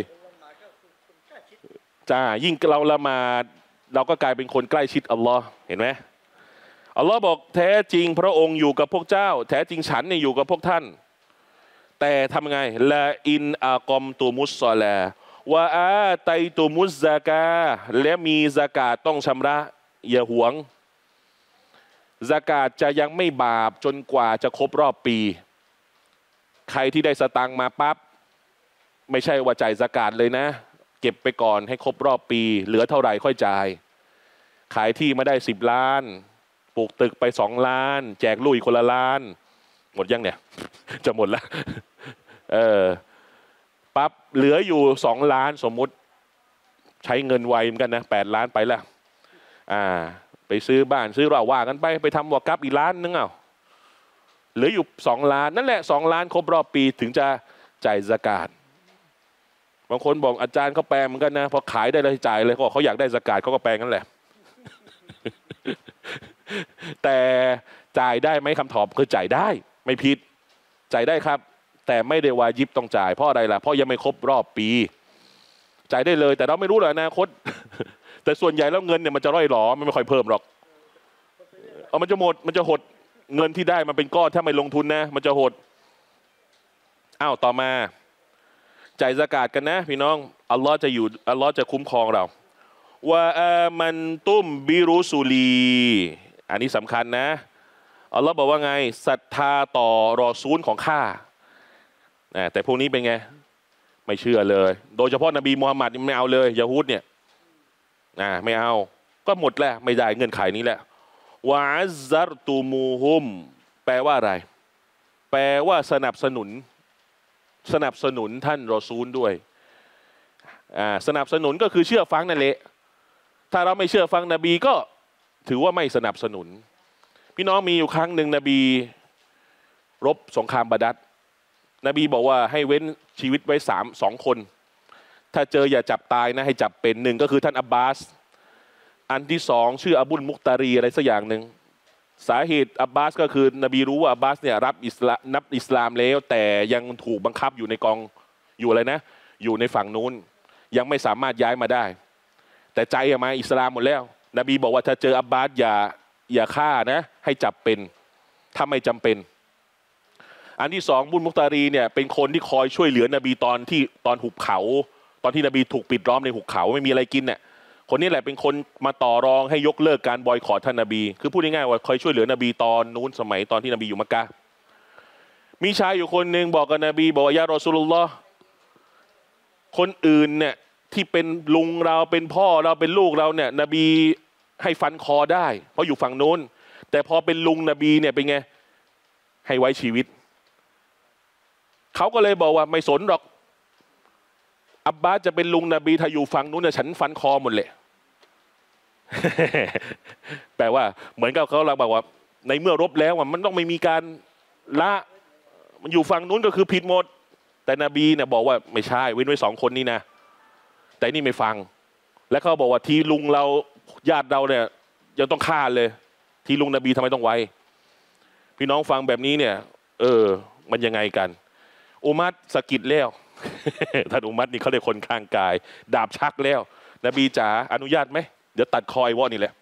จ้ายิ่งเราละหมาดเราก็กลายเป็นคนใกล้ชิดอัลลอฮ์เห็นไหมอัลลอฮ์บอกแท้จริงพระองค์อยู่กับพวกเจ้าแท้จริงฉันเนี่ยอยู่กับพวกท่านแต่ทำไงละอินอากอมตุมุสซอลาวะอาไตตุมุสซากาและมีซากาตต้องชำระอย่าหวงซากาตจะยังไม่บาปจนกว่าจะครบรอบปีใครที่ได้สตังค์มาปั๊บไม่ใช่ว่าจ่ายซากาตเลยนะเก็บไปก่อนให้ครบรอบปีเหลือเท่าไหร่ค่อยจ่ายขายที่มาได้สิบล้านปลูกตึกไปสองล้านแจกลูกอีกคนละล้านหมดยังเนี่ยจะหมดแล้วเออปั๊บเหลืออยู่สองล้านสมมุติใช้เงินไวเหมือนกันนะแปดล้านไปแล้วอ่าไปซื้อบ้านซื้อเราว่ากันไปไปทำวอกับอีกล้านนึงเอาเหลืออยู่สองล้านนั่นแหละสองล้านครบรอบปีถึงจะจ่ายซะกาตบางคนบอกอาจารย์เขาแปลเหมือนกันนะพอขายได้เลยจ่ายเลยเขาเขาอยากได้ซะกาตเขาก็แปลงั้นแหละ แต่จ่ายได้ไหมคำตอบคือจ่ายได้ไม่ผิดจ่ายได้ครับแต่ไม่ได้วาญิบต้องจ่ายเพราะอะไรล่ะเพราะยังไม่ครบรอบปีจ่ายได้เลยแต่เราไม่รู้หรอกอนาคต แต่ส่วนใหญ่แล้วเงินเนี่ยมันจะร่อยหรอมันไม่ค่อยเพิ่มหรอกเอามันจะหมดมันจะหดเงินที่ได้มันเป็นก้อนถ้าไม่ลงทุนนะมันจะหดอ้าวต่อมาจ่ายซะกาตกันนะพี่น้องอัลลอฮ์จะอยู่อัลลอฮ์จะคุ้มครองเราว่าอามันตุมบิรุสุลีอันนี้สำคัญนะอัลลอฮ์บอกว่าไงศรัทธาต่อรอซูลของข้าแต่พวกนี้เป็นไงไม่เชื่อเลยโดยเฉพาะนบีมูฮัมมัดไม่เอาเลยยะฮูดเนี่ยไม่เอาก็หมดแล้วไม่ได้เงื่อนไขนี้แหละวะอัซซัรตูมูฮุมแปลว่าอะไรแปลว่าสนับสนุนสนับสนุนท่านรอซูลด้วยสนับสนุนก็คือเชื่อฟังนั่นแหละถ้าเราไม่เชื่อฟังนบีก็ถือว่าไม่สนับสนุนพี่น้องมีอยู่ครั้งหนึ่งนบีรบสงครามบาดัรนบีบอกว่าให้เว้นชีวิตไว้สามสองคนถ้าเจออย่าจับตายนะให้จับเป็นหนึ่งก็คือท่านอับบาสอันที่สองชื่ออบุลมุกตารีอะไรสักอย่างหนึ่งสาเหตุอับบาสก็คือนบีรู้ว่าอับบาสเนี่ยรับอิสลามนับอิสลามแล้วแต่ยังถูกบังคับอยู่ในกองอยู่อะไรนะอยู่ในฝั่งนู้นยังไม่สามารถย้ายมาได้แต่ใจมาอิสลามหมดแล้วนบีบอกว่าถ้าเจออับบาสอย่าอย่าฆ่านะให้จับเป็นถ้าไม่จำเป็นอันที่สองบุญมุกตารีเนี่ยเป็นคนที่คอยช่วยเหลือนบีตอนที่ตอนหุบเขาตอนที่นบีถูกปิดล้อมในหุบเขาไม่มีอะไรกินเนี่ยคนนี้แหละเป็นคนมาต่อรองให้ยกเลิกการบอยคอตท่านนบีคือพูดง่ายๆว่าคอยช่วยเหลือนบีตอนนู้นสมัยตอนที่นบีอยู่มักกะฮ์มีชายอยู่คนหนึ่งบอกกับนบีบอกว่ายารอซูลุลลอฮ์คนอื่นเนี่ยที่เป็นลุงเราเป็นพ่อเราเป็นลูกเราเนี่ยนบีให้ฟันคอได้เพราะอยู่ฝั่งนู้นแต่พอเป็นลุงนบีเนี่ยเป็นไงให้ไว้ชีวิตเขาก็เลยบอกว่าไม่สนหรอกอับบาสจะเป็นลุงนบีถ้าอยู่ฝั่งนู้นเนี่ยฉันฟันคอหมดเลย แปลว่าเหมือนกับเขาเราบอกว่าในเมื่อรบแล้วมันต้องไม่มีการละมันอยู่ฝั่งนู้นก็คือผิดหมดแต่นบีเนี่ยบอกว่าไม่ใช่เว้นไว้สองคนนี้นะแต่นี่ไม่ฟังและเขาบอกว่าทีลุงเราญาติเราเนี่ยยังต้องฆ่าเลยทีลุงนบีทำไมต้องไว้พี่น้องฟังแบบนี้เนี่ยเออมันยังไงกันอุมัดสกิดแล้ว ท่านอุมัดนี่เขาเรียกคนข้างกายดาบชักแล้วนบีจ๋าอนุญาตไหมเดี๋ยวตัดคอไอ้วอนี่แหละ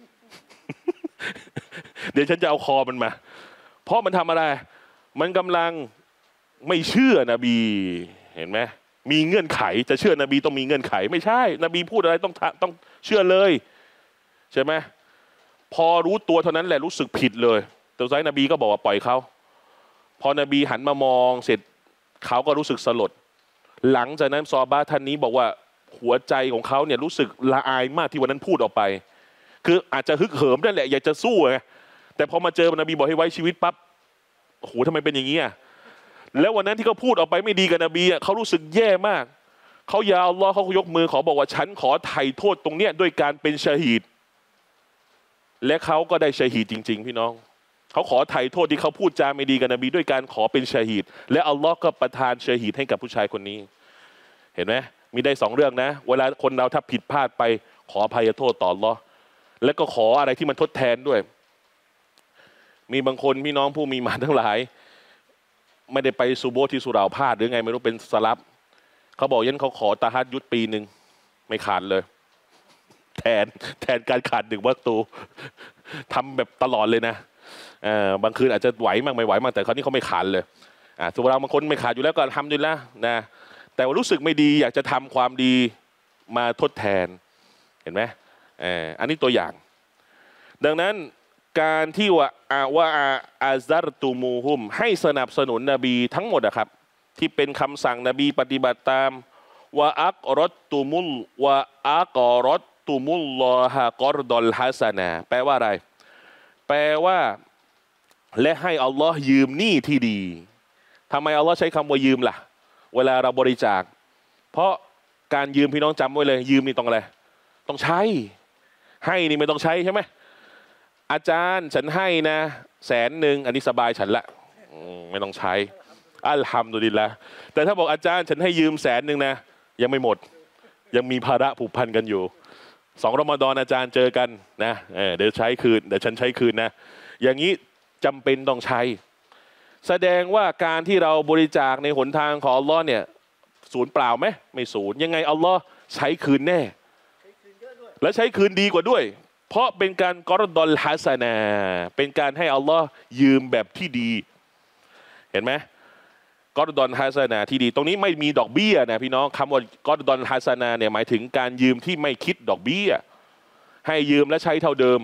เดี๋ยวฉันจะเอาคอมันมาเพราะมันทำอะไรมันกำลังไม่เชื่อนบีเห็นไหมมีเงื่อนไขจะเชื่อนบีต้องมีเงื่อนไขไม่ใช่นบีพูดอะไรต้องต้องเชื่อเลยใช่ไหมพอรู้ตัวเท่านั้นแหละรู้สึกผิดเลยตัวไซนบีก็บอกว่าปล่อยเขาพอนบีหันมามองเสร็จเขาก็รู้สึกสลดหลังจากนั้นซอบาท่านนี้บอกว่าหัวใจของเขาเนี่ยรู้สึกละอายมากที่วันนั้นพูดออกไปคืออาจจะฮึกเหิมนั่นแหละอยากจะสู้ไงแต่พอมาเจอนบีบอกให้ไว้ชีวิตปั๊บโอ้โหทำไมเป็นอย่างนี้อ่ะแล้ววันนั้นที่เขาพูดออกไปไม่ดีกับนบีอ่ะเขารู้สึกแย่มากเขายาอัลลอฮ์เขายกมือขอบอกว่าฉันขอไถ่โทษตรงเนี้ยด้วยการเป็นชะฮีดและเขาก็ได้ชะฮีดจริงๆพี่น้องเขาขอไถ่โทษที่เขาพูดจาไม่ดีกับนบีด้วยการขอเป็นชะฮีดและอัลลอฮ์ก็ประทานชะฮีดให้กับผู้ชายคนนี้เห็นไหมมีได้สองเรื่องนะเวลาคนเราถ้าผิดพลาดไปขออภัยโทษต่ออัลลอฮ์แล้วก็ขออะไรที่มันทดแทนด้วยมีบางคนพี่น้องผู้มีมาทั้งหลายไม่ได้ไปซูโบที่สุราพาดหรือไงไม่รู้เป็นสลับเขาบอกยันเขาขอตาฮัดยุดปีหนึ่งไม่ขาดเลยแทนแทนการขาดหนึ่งวัตถุทำแบบตลอดเลยนะบางคืนอาจจะไหวมากไม่ไหวมากแต่คราวนี้เขาไม่ขาดเลยสุราบางคนไม่ขาดอยู่แล้วก็ทำด้วยละนะแต่ว่ารู้สึกไม่ดีอยากจะทำความดีมาทดแทนเห็นไหมอันนี้ตัวอย่างดังนั้นการที่ว่าว่าอาซาร์ตูมูฮุมให้สนับสนุนนบีทั้งหมดนะครับที่เป็นคำสั่งนบีปฏิบัติตามว่าอักรตตุมุลว่าอักรตตุมุลลอฮะกอรดอลฮัสนาแปลว่าอะไรแปลว่าและให้อัลลอฮ์ยืมหนี้ที่ดีทำไมอัลลอฮ์ใช้คำว่ายืมล่ะเวลาเราบริจาคเพราะการยืมพี่น้องจำไว้เลยยืมนี่ต้องอะไรต้องใช้ให้นี่ไม่ต้องใช้ใช่ไหมอาจารย์ฉันให้นะแสนหนึ่งอันนี้สบายฉันละไม่ต้องใช้อัลฮัมดุลิลละแต่ถ้าบอกอาจารย์ฉันให้ยืมแสนหนึ่งนะยังไม่หมดยังมีภาระผูกพันกันอยู่สองรอมฎอนอาจารย์เจอกันนะเเดี๋ยวใช้คืนเดี๋ยวฉันใช้คืนนะอย่างนี้จำเป็นต้องใช้แสดงว่าการที่เราบริจาคในหนทางของอัลลอฮ์เนี่ยศูนย์เปล่าไหมไม่ศูนย์ยังไงอัลลอฮ์ใช้คืนแน่และใช้คืนดีกว่าด้วยเพราะเป็นการกอรดอลฮัสนาเป็นการให้อัลลอฮ์ยืมแบบที่ดีเห็นไหมกอรดอลฮัสนาที่ดีตรงนี้ไม่มีดอกเบี้ยนะพี่น้องคำว่ากอรดอลฮัสนาเนี่ยหมายถึงการยืมที่ไม่คิดดอกเบี้ยให้ยืมและใช้เท่าเดิม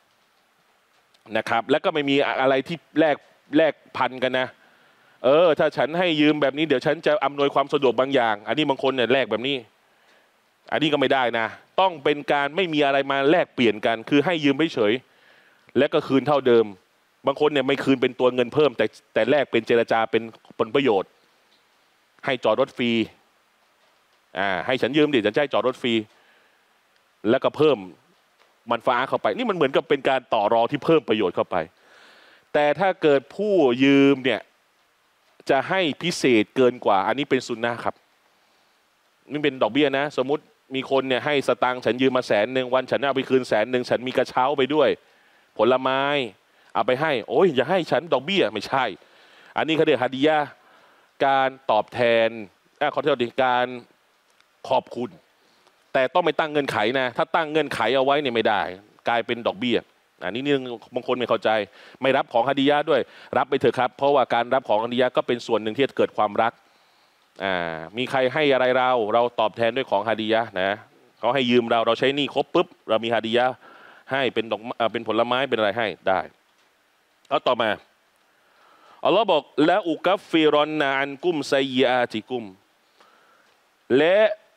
นะครับแล้วก็ไม่มีอะไรที่แลกแลกพันกันนะเออถ้าฉันให้ยืมแบบนี้เดี๋ยวฉันจะอำนวยความสะดวกบางอย่างอันนี้บางคนเนี่ยแลกแบบนี้อันนี้ก็ไม่ได้นะต้องเป็นการไม่มีอะไรมาแลกเปลี่ยนกันคือให้ยืมเฉยและก็คืนเท่าเดิมบางคนเนี่ยไม่คืนเป็นตัวเงินเพิ่มแต่แต่แลกเป็นเจรจาเป็นผลประโยชน์ให้จอดรถฟรีอ่าให้ฉันยืมดิฉันจะให้จอดรถฟรีแล้วก็เพิ่มมันฟ้าเข้าไปนี่มันเหมือนกับเป็นการต่อรองที่เพิ่มประโยชน์เข้าไปแต่ถ้าเกิดผู้ยืมเนี่ยจะให้พิเศษเกินกว่าอันนี้เป็นซุนนะห์ครับนี่เป็นดอกเบี้ยนะสมมุติมีคนเนี่ยให้สตังค์ฉันยืมมาแสนหนึ่งวันฉันเอาไปคืนแสนหนึ่งฉันมีกระเช้าไปด้วยผลไม้เอาไปให้โอ้ยอย่าให้ฉันดอกเบี้ยไม่ใช่อันนี้เขาเรียกฮาดิยะห์การตอบแทนขอโทษดิการขอบคุณแต่ต้องไม่ตั้งเงื่อนไขนะถ้าตั้งเงื่อนไขเอาไว้เนี่ยไม่ได้กลายเป็นดอกเบี้ยอันนี้นี่บางคนไม่เข้าใจไม่รับของฮาดิยะห์ด้วยรับไปเถอะครับเพราะว่าการรับของฮาดิยะห์ก็เป็นส่วนหนึ่งที่จะเกิดความรักอ่ามีใครให้อะไรเราเราตอบแทนด้วยของฮาดิยะห์นะเขาให้ยืมเราเราใช้หนี้ครบปุ๊บเรามีฮาดิยะห์ให้เป็นดอกเป็นผลไม้เป็นอะไรให้ได้แล้วต่อมาอัลลอฮ์บอกและอุกัฟฟิรอนนาอันกุมไซยาติกุมและ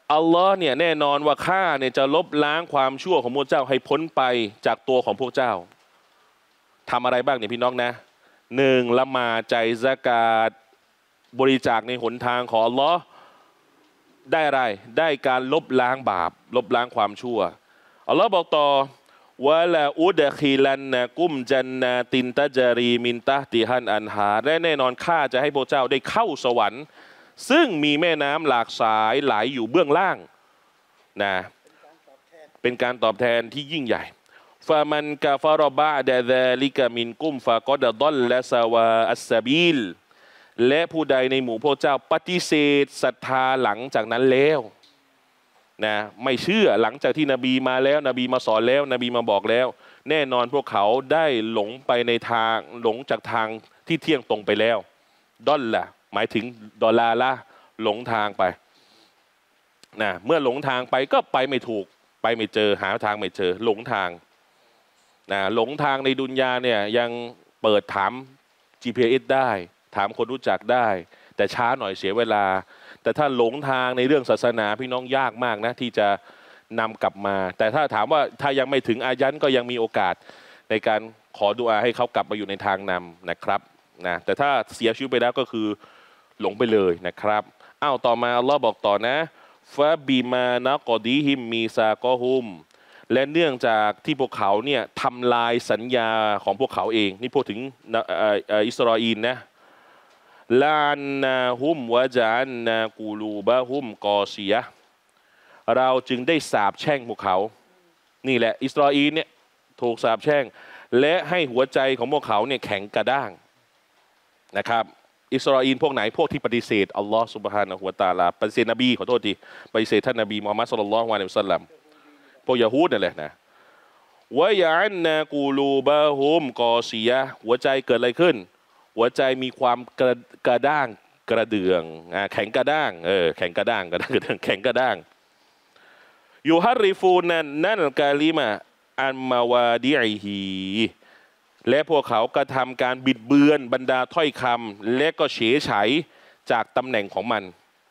อัลลอฮ์เนี่ยแน่นอนว่าข้าเนี่ยจะลบล้างความชั่วของพวกเจ้าให้พ้นไปจากตัวของพวกเจ้าทำอะไรบ้างเนี่ยพี่น้องนะหนึ่งละหมาดจ่ายซะกาตบริจาคในหนทางของอัลลอฮ์ได้อะไรได้การลบล้างบาปลบล้างความชั่วอัลลอฮ์บอกต่อวะลาอุดะคีลันนะกุมจันนาตินตะจารีมินตะติฮันอันฮาและแน่นอนข้าจะให้พวกเจ้าได้เข้าสวรรค์ซึ่งมีแม่น้ำหลากสายไหลอยู่เบื้องล่างนะเป็นการตอบแทนที่ยิ่งใหญ่ฟามันกาฟารบะดะซาลิกะมินกุมฟากอดะดอลและซาวาอัสซาบิลและผู้ใดในหมู่พวกเจ้าปฏิเสธศรัทธาหลังจากนั้นแล้วนะไม่เชื่อหลังจากที่นบีมาแล้วนบีมาสอนแล้วนบีมาบอกแล้วแน่นอนพวกเขาได้หลงไปในทางหลงจากทางที่เที่ยงตรงไปแล้วดอลละหมายถึงดอลลาละหลงทางไปนะเมื่อหลงทางไปก็ไปไม่ถูกไปไม่เจอหาทางไม่เจอหลงทางนะหลงทางในดุนยาเนี่ยยังเปิดถาม จี พี เอส ได้ถามคนรู้จักได้แต่ช้าหน่อยเสียเวลาแต่ถ้าหลงทางในเรื่องศาสนาพี่น้องยากมากนะที่จะนำกลับมาแต่ถ้าถามว่าถ้ายังไม่ถึงอายันก็ยังมีโอกาสในการขอดุอาให้เขากลับมาอยู่ในทางนำนะครับนะแต่ถ้าเสียชีวิตไปแล้วก็คือหลงไปเลยนะครับอ้าวต่อมาอัลลอฮ์บอกต่อนะฟะบีมานะกอดีฮิมมีซากอฮุมและเนื่องจากที่พวกเขาเนี่ยทำลายสัญญาของพวกเขาเองนี่พูดถึงอิสราเอลนะลานนาฮุมวะจานนากูลูบะฮุมกอซียะเราจึงได้สาปแช่งพวกเขานี่แหละอิสราเอลเนี่ยถูกสาปแช่งและให้หัวใจของพวกเขาเนี่ยแข็งกระด้างนะครับอิสราเอลพวกไหนพวกที่ปฏิเสธอัลลอฮ์ซุบฮานะฮูวะตะอาลาปฏิเสธนบีขอโทษทีปฏิเสธท่านนบีมุฮัมมัดศ็อลลัลลอฮุอะลัยฮิวะซัลลัมพวกยะฮูดนั่นแหละนะวะยะอันนากูลูบะฮุมกอซียะหัวใจเกิดอะไรขึ้นหัวใจมีความกระกระด้างกระเดืองอ่าแข็งกระด้างเออแข็งกระด้างกระด้างกระเดืองแข็งกระด้างยูฮัรริฟูนันนั่นกาลิมาอันมาวาดิอิฮีและพวกเขากระทำการบิดเบือนบรรดาถ้อยคำและก็เฉยไฉจากตำแหน่งของมัน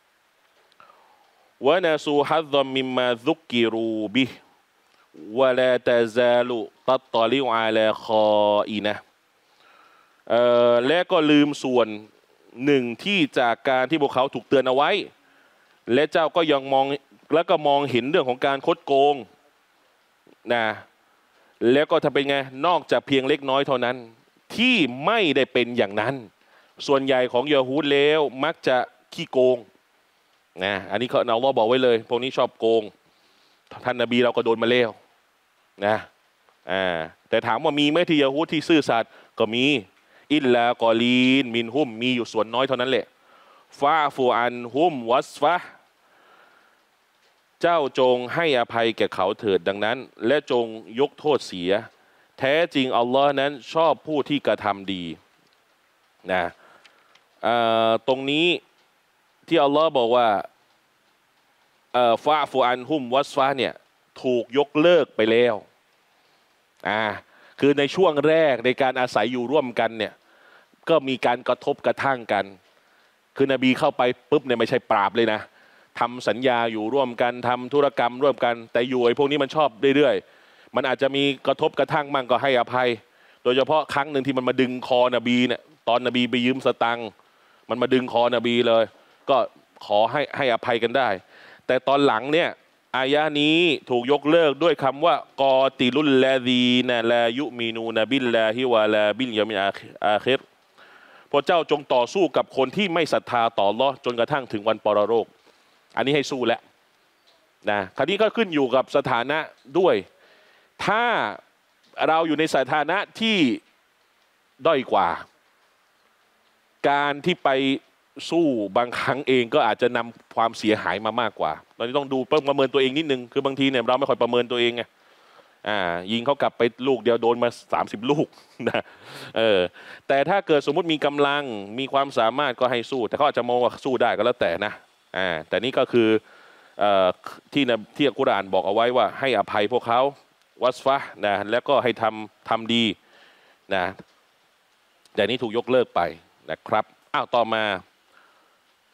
วะนาซูฮัดมิมมาซุกกิรูบิวะลาตะซาลุตัตตอลิอาลาคออีนะและก็ลืมส่วนหนึ่งที่จากการที่พวกเขาถูกเตือนเอาไว้และเจ้าก็ยังมองแล้วก็มองเห็นเรื่องของการคดโกงนะแล้วก็ทำเป็นไงนอกจากเพียงเล็กน้อยเท่านั้นที่ไม่ได้เป็นอย่างนั้นส่วนใหญ่ของยะฮูดแล้วมักจะขี้โกงนะอันนี้เขาอัลเลาะห์บอกไว้เลยพวกนี้ชอบโกงท่านนบีเราก็โดนมาแล้วนะอ่าแต่ถามว่ามีไหมที่ยะฮูดที่ซื่อสัตย์ก็มีอิลลากอลีนมินฮุมมีอยู่ส่วนน้อยเท่านั้นแหละฟาฟูอันฮุมวัสฟะเจ้าจงให้อภัยแก่เขาเถิดดังนั้นและจงยกโทษเสียแท้จริงอัลลอฮ์นั้นชอบผู้ที่กระทำดีนะตรงนี้ที่อัลลอฮ์บอกว่าฟาฟูอันฮุมวัสฟะเนี่ยถูกยกเลิกไปแล้วอ่าคือในช่วงแรกในการอาศัยอยู่ร่วมกันเนี่ยก็มีการกระทบกระทั่งกันคือนบีเข้าไปปุ๊บเนี่ยไม่ใช่ปราบเลยนะทำสัญญาอยู่ร่วมกันทำธุรกรรมร่วมกันแต่อยู่ไอ้พวกนี้มันชอบเรื่อยๆมันอาจจะมีกระทบกระทั่งมั่งก็ให้อภัยโดยเฉพาะครั้งหนึ่งที่มันมาดึงคอนบีเนี่ยตอนนบีไปยืมสตังค์มันมาดึงคอนบีเลยก็ขอให้ให้อภัยกันได้แต่ตอนหลังเนี่ยอายะนี้ถูกยกเลิกด้วยคำว่ากอติลุลลาดีนะลายุมินูนบิลลาฮิวะลาบิลยามินอาคิรพระเจ้าจงต่อสู้กับคนที่ไม่ศรัทธาต่ออัลเลาะห์จนกระทั่งถึงวันปรโลกอันนี้ให้สู้แล้วนะคราวนี้ก็ขึ้นอยู่กับสถานะด้วยถ้าเราอยู่ในสถานะที่ด้อยกว่าการที่ไปสู้บางครั้งเองก็อาจจะนำความเสียหายมามากกว่าเราต้องดูประเมินตัวเองนิดนึงคือบางทีเนี่ยเราไม่ค่อยประเมินตัวเองไงอ่ายิงเขากลับไปลูกเดียวโดนมาสามสิบลูกนะเออแต่ถ้าเกิดสมมุติมีกำลังมีความสามารถก็ให้สู้แต่เขาอาจจะมองว่าสู้ได้ก็แล้วแต่นะอ่าแต่นี่ก็คือเอ่อที่นะที่อัลกุรอานบอกเอาไว้ว่าให้อภัยพวกเขาวัสฟะนะแล้วก็ให้ทำทำดีนะแต่นี้ถูกยกเลิกไปนะครับอ้าวต่อมา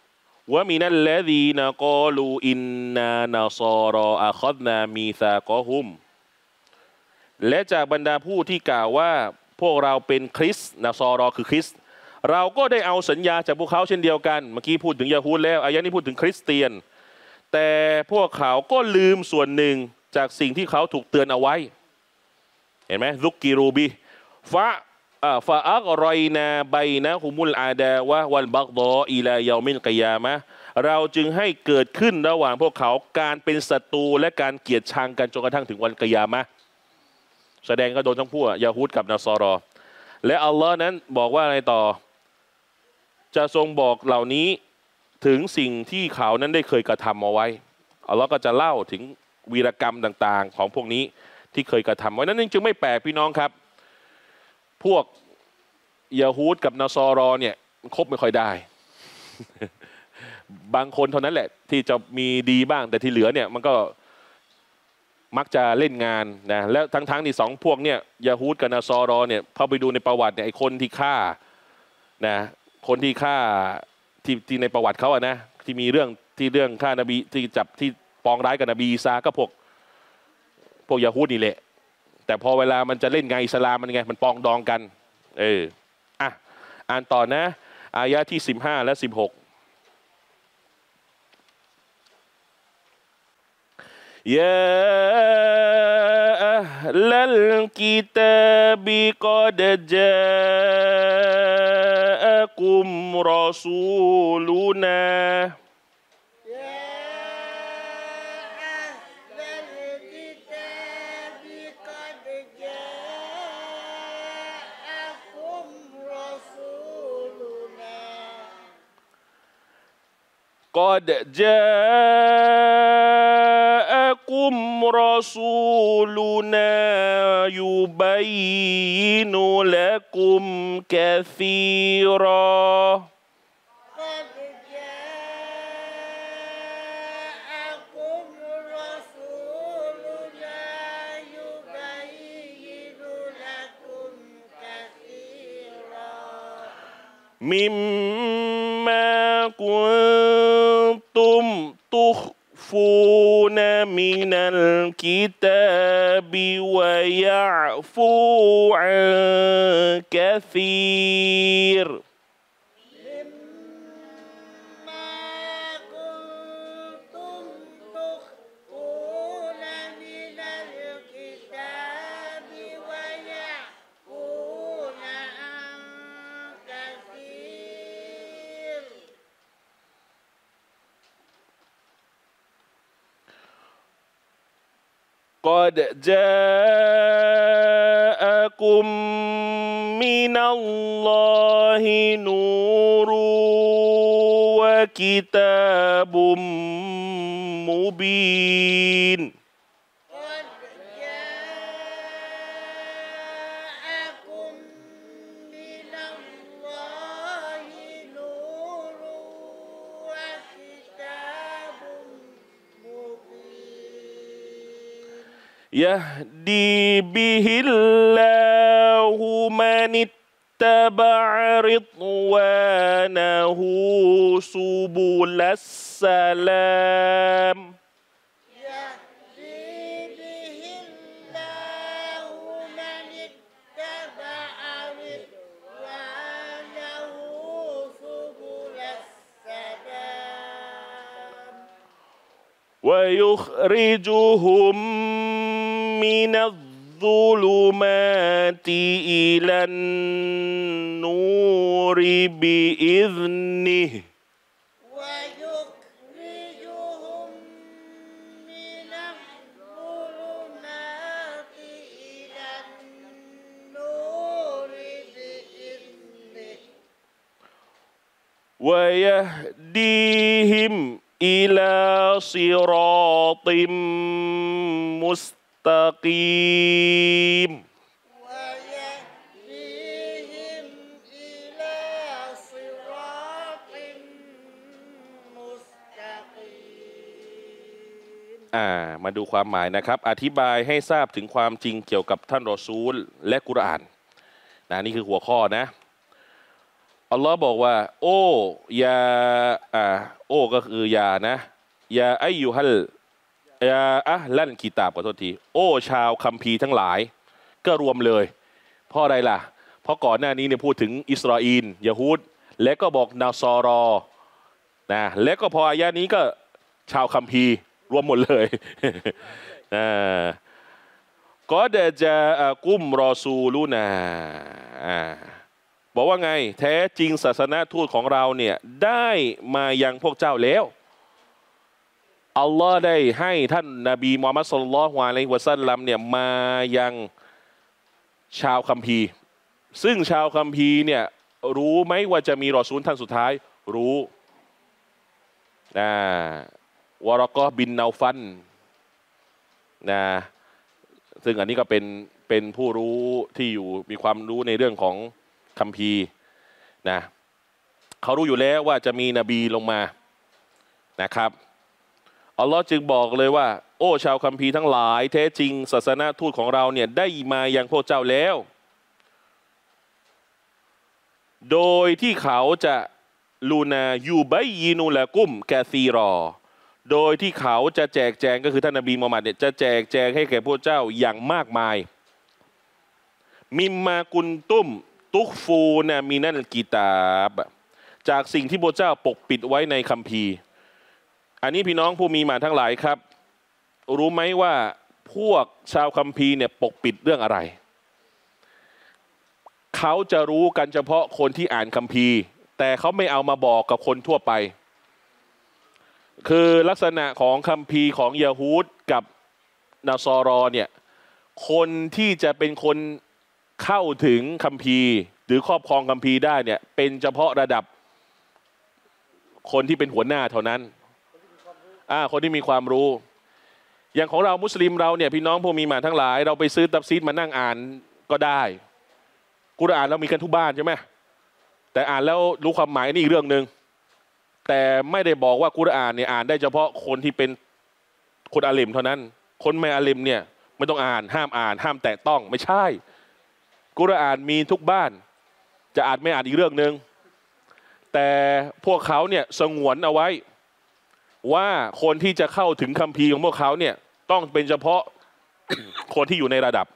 วะมินัลลดีนกอลูอินนานาซอรออาคอดนามีซากอฮุมและจากบรรดาผู้ที่กล่าวว่าพวกเราเป็นคริสต์นาซอรอคือคริสต์เราก็ได้เอาสัญญาจากพวกเขาเช่นเดียวกันเมื่อกี้พูดถึงยะฮูดแล้วอายะนี้พูดถึงคริสเตียนแต่พวกเขาก็ลืมส่วนหนึ่งจากสิ่งที่เขาถูกเตือนเอาไว้เห็นไหมซุกกิรูบิฟะฟะอักรอยนาไบนะฮุมุลอาดาวะวัลบักดออิลายามิลกิยามะเราจึงให้เกิดขึ้นระหว่างพวกเขาการเป็นศัตรูและการเกลียดชังกันจนกระทั่งถึงวันกิยามะแสดงก็โดนทั้งพวกยะฮูดกับนาซอรอและอัลลอฮ์นั้นบอกว่าอะไรต่อจะทรงบอกเหล่านี้ถึงสิ่งที่เขานั้นได้เคยกระทำเอาไว้อัลลอฮ์ก็จะเล่าถึงวีรกรรมต่างๆของพวกนี้ที่เคยกระทำไว้นั้นจึงไม่แปลกพี่น้องครับพวกยะฮูดกับนาซอรอเนี่ยคบไม่ค่อยได้ บางคนเท่านั้นแหละที่จะมีดีบ้างแต่ที่เหลือเนี่ยมันก็มักจะเล่นงานนะแล้วทั้งๆที่สองพวกเนี่ยยะฮูดกับนาซอรอเนี่ยพอไปดูในประวัติเนี่ยไอ้คนที่ฆ่านะคนที่ฆ่าที่ที่ในประวัติเขาอะนะที่มีเรื่องที่เรื่องฆ่านบีที่จับที่ปองร้ายกับนบีอีสาก็พวกพวกยะฮูดนี่แหละแต่พอเวลามันจะเล่นไงอิสลามมันไงมันปองดองกันเอออ่ะอ่านต่อนะอายะที่สิบห้าและสิบหกยาอัลลัลกิตาบิกอดจาอะกุมรอซูลุนา قد جاءكم رسولنا يبين لكم كثيرا قد جاءكم رسولنا يبين لكم كثيرا مما كنتم تخفون من الكتاب ويعفو عن كثير مما كنتم تخفون من الكتاب ويعفون عن كثير قد جاءكم من الله نور وكتاب مبين قد جاءكم من الله نور وكتاب مبين يهدي به الله من اتبع رضوانه سبل السلام يهدي به الله من اتبع رضوانه سبل السلام ويخرجهم من الظلمات إلى النور بإذنه ويخرجهم من الظلمات إلى النور بإذنه ويهديهم إلى صراط مستقيم ويهديهم إلى صراط مستقيم อ่ามาดูความหมายนะครับอธิบายให้ทราบถึงความจริงเกี่ยวกับท่านรอซูลและกุรอานนะนี่คือหัวข้อนะอัลลอฮ์บอกว่าโอ้ยาอ่าโอ้ก็คือยานะยาอายุฮัลยาอะลั่นกีตาบขอโทษทีโอ้ชาวคัมภีร์ทั้งหลายก็รวมเลยเพราะอะไรล่ะเพราะก่อนหน้านี้เนี่ยพูดถึงอิสราเอลยะฮูดและก็บอกนาซอรอนะและก็พออายะนี้ก็ชาวคัมภีร์รวมหมดเลยอ่าก็เดจะกุมรอซูลูนาอ่าบอกว่าไงแท้จริงศาสนาทูตของเราเนี่ยได้มายังพวกเจ้าแล้วอัลลอฮ์ได้ให้ท่านนบีมุฮัมมัดศ็อลลัลลอฮุอะลัยฮิวะซัลลัมเนี่ยมายังชาวคัมภีร์ซึ่งชาวคัมภีร์เนี่ยรู้ไหมว่าจะมีรอซูลท่านสุดท้ายรู้นะวะรอกอบินนาฟันนะซึ่งอันนี้ก็เป็นเป็นผู้รู้ที่อยู่มีความรู้ในเรื่องของคัมภีร์นะเขารู้อยู่แล้วว่าจะมีนบีลงมานะครับอัลลอฮ์จึงบอกเลยว่าโอ้ชาวคัมภีร์ทั้งหลายแท้จริงศาสนาทูตของเราเนี่ยได้มายังพวกเจ้าแล้วโดยที่เขาจะลูนายูบัยยินุละกุมกะซีรอโดยที่เขาจะแจกแจงก็คือท่านนบีมุฮัมมัดเนี่ยจะแจกแจงให้แก่พวกเจ้าอย่างมากมายมิมมากุนตุมตุกฟูนะมีนันกีตาบจากสิ่งที่พวกเจ้าปกปิดไว้ในคัมภีร์อันนี้พี่น้องผู้มีมาทั้งหลายครับรู้ไหมว่าพวกชาวคัมภีร์เนี่ยปกปิดเรื่องอะไรเขาจะรู้กันเฉพาะคนที่อ่านคัมภีร์แต่เขาไม่เอามาบอกกับคนทั่วไปคือลักษณะของคัมภีร์ของยะฮูดกับนาซอรอเนี่ยคนที่จะเป็นคนเข้าถึงคัมภีร์หรือครอบครองคัมภีร์ได้เนี่ยเป็นเฉพาะระดับคนที่เป็นหัวหน้าเท่านั้นอ่าคนที่มีความรู้อย่างของเรามุสลิมเราเนี่ยพี่น้องผู้มีมาทั้งหลายเราไปซื้อตัฟซีรมานั่งอ่านก็ได้กุรอานเรามีกันทุกบ้านใช่ไหมแต่อ่านแล้วรู้ความหมายนี่อีกเรื่องหนึ่งแต่ไม่ได้บอกว่ากุรอานเนี่ยอ่านได้เฉพาะคนที่เป็นคนอาลิมเท่านั้นคนไม่อาลิมเนี่ยไม่ต้องอ่านห้ามอ่านห้ามแตะต้องไม่ใช่กุรอานมีทุกบ้านจะอ่านไม่อ่านอีกเรื่องหนึ่งแต่พวกเขาเนี่ยสงวนเอาไว้ว่าคนที่จะเข้าถึงคัมภีร์ของพวกเขาเนี่ยต้องเป็นเฉพาะ คนที่อยู่ในระดับ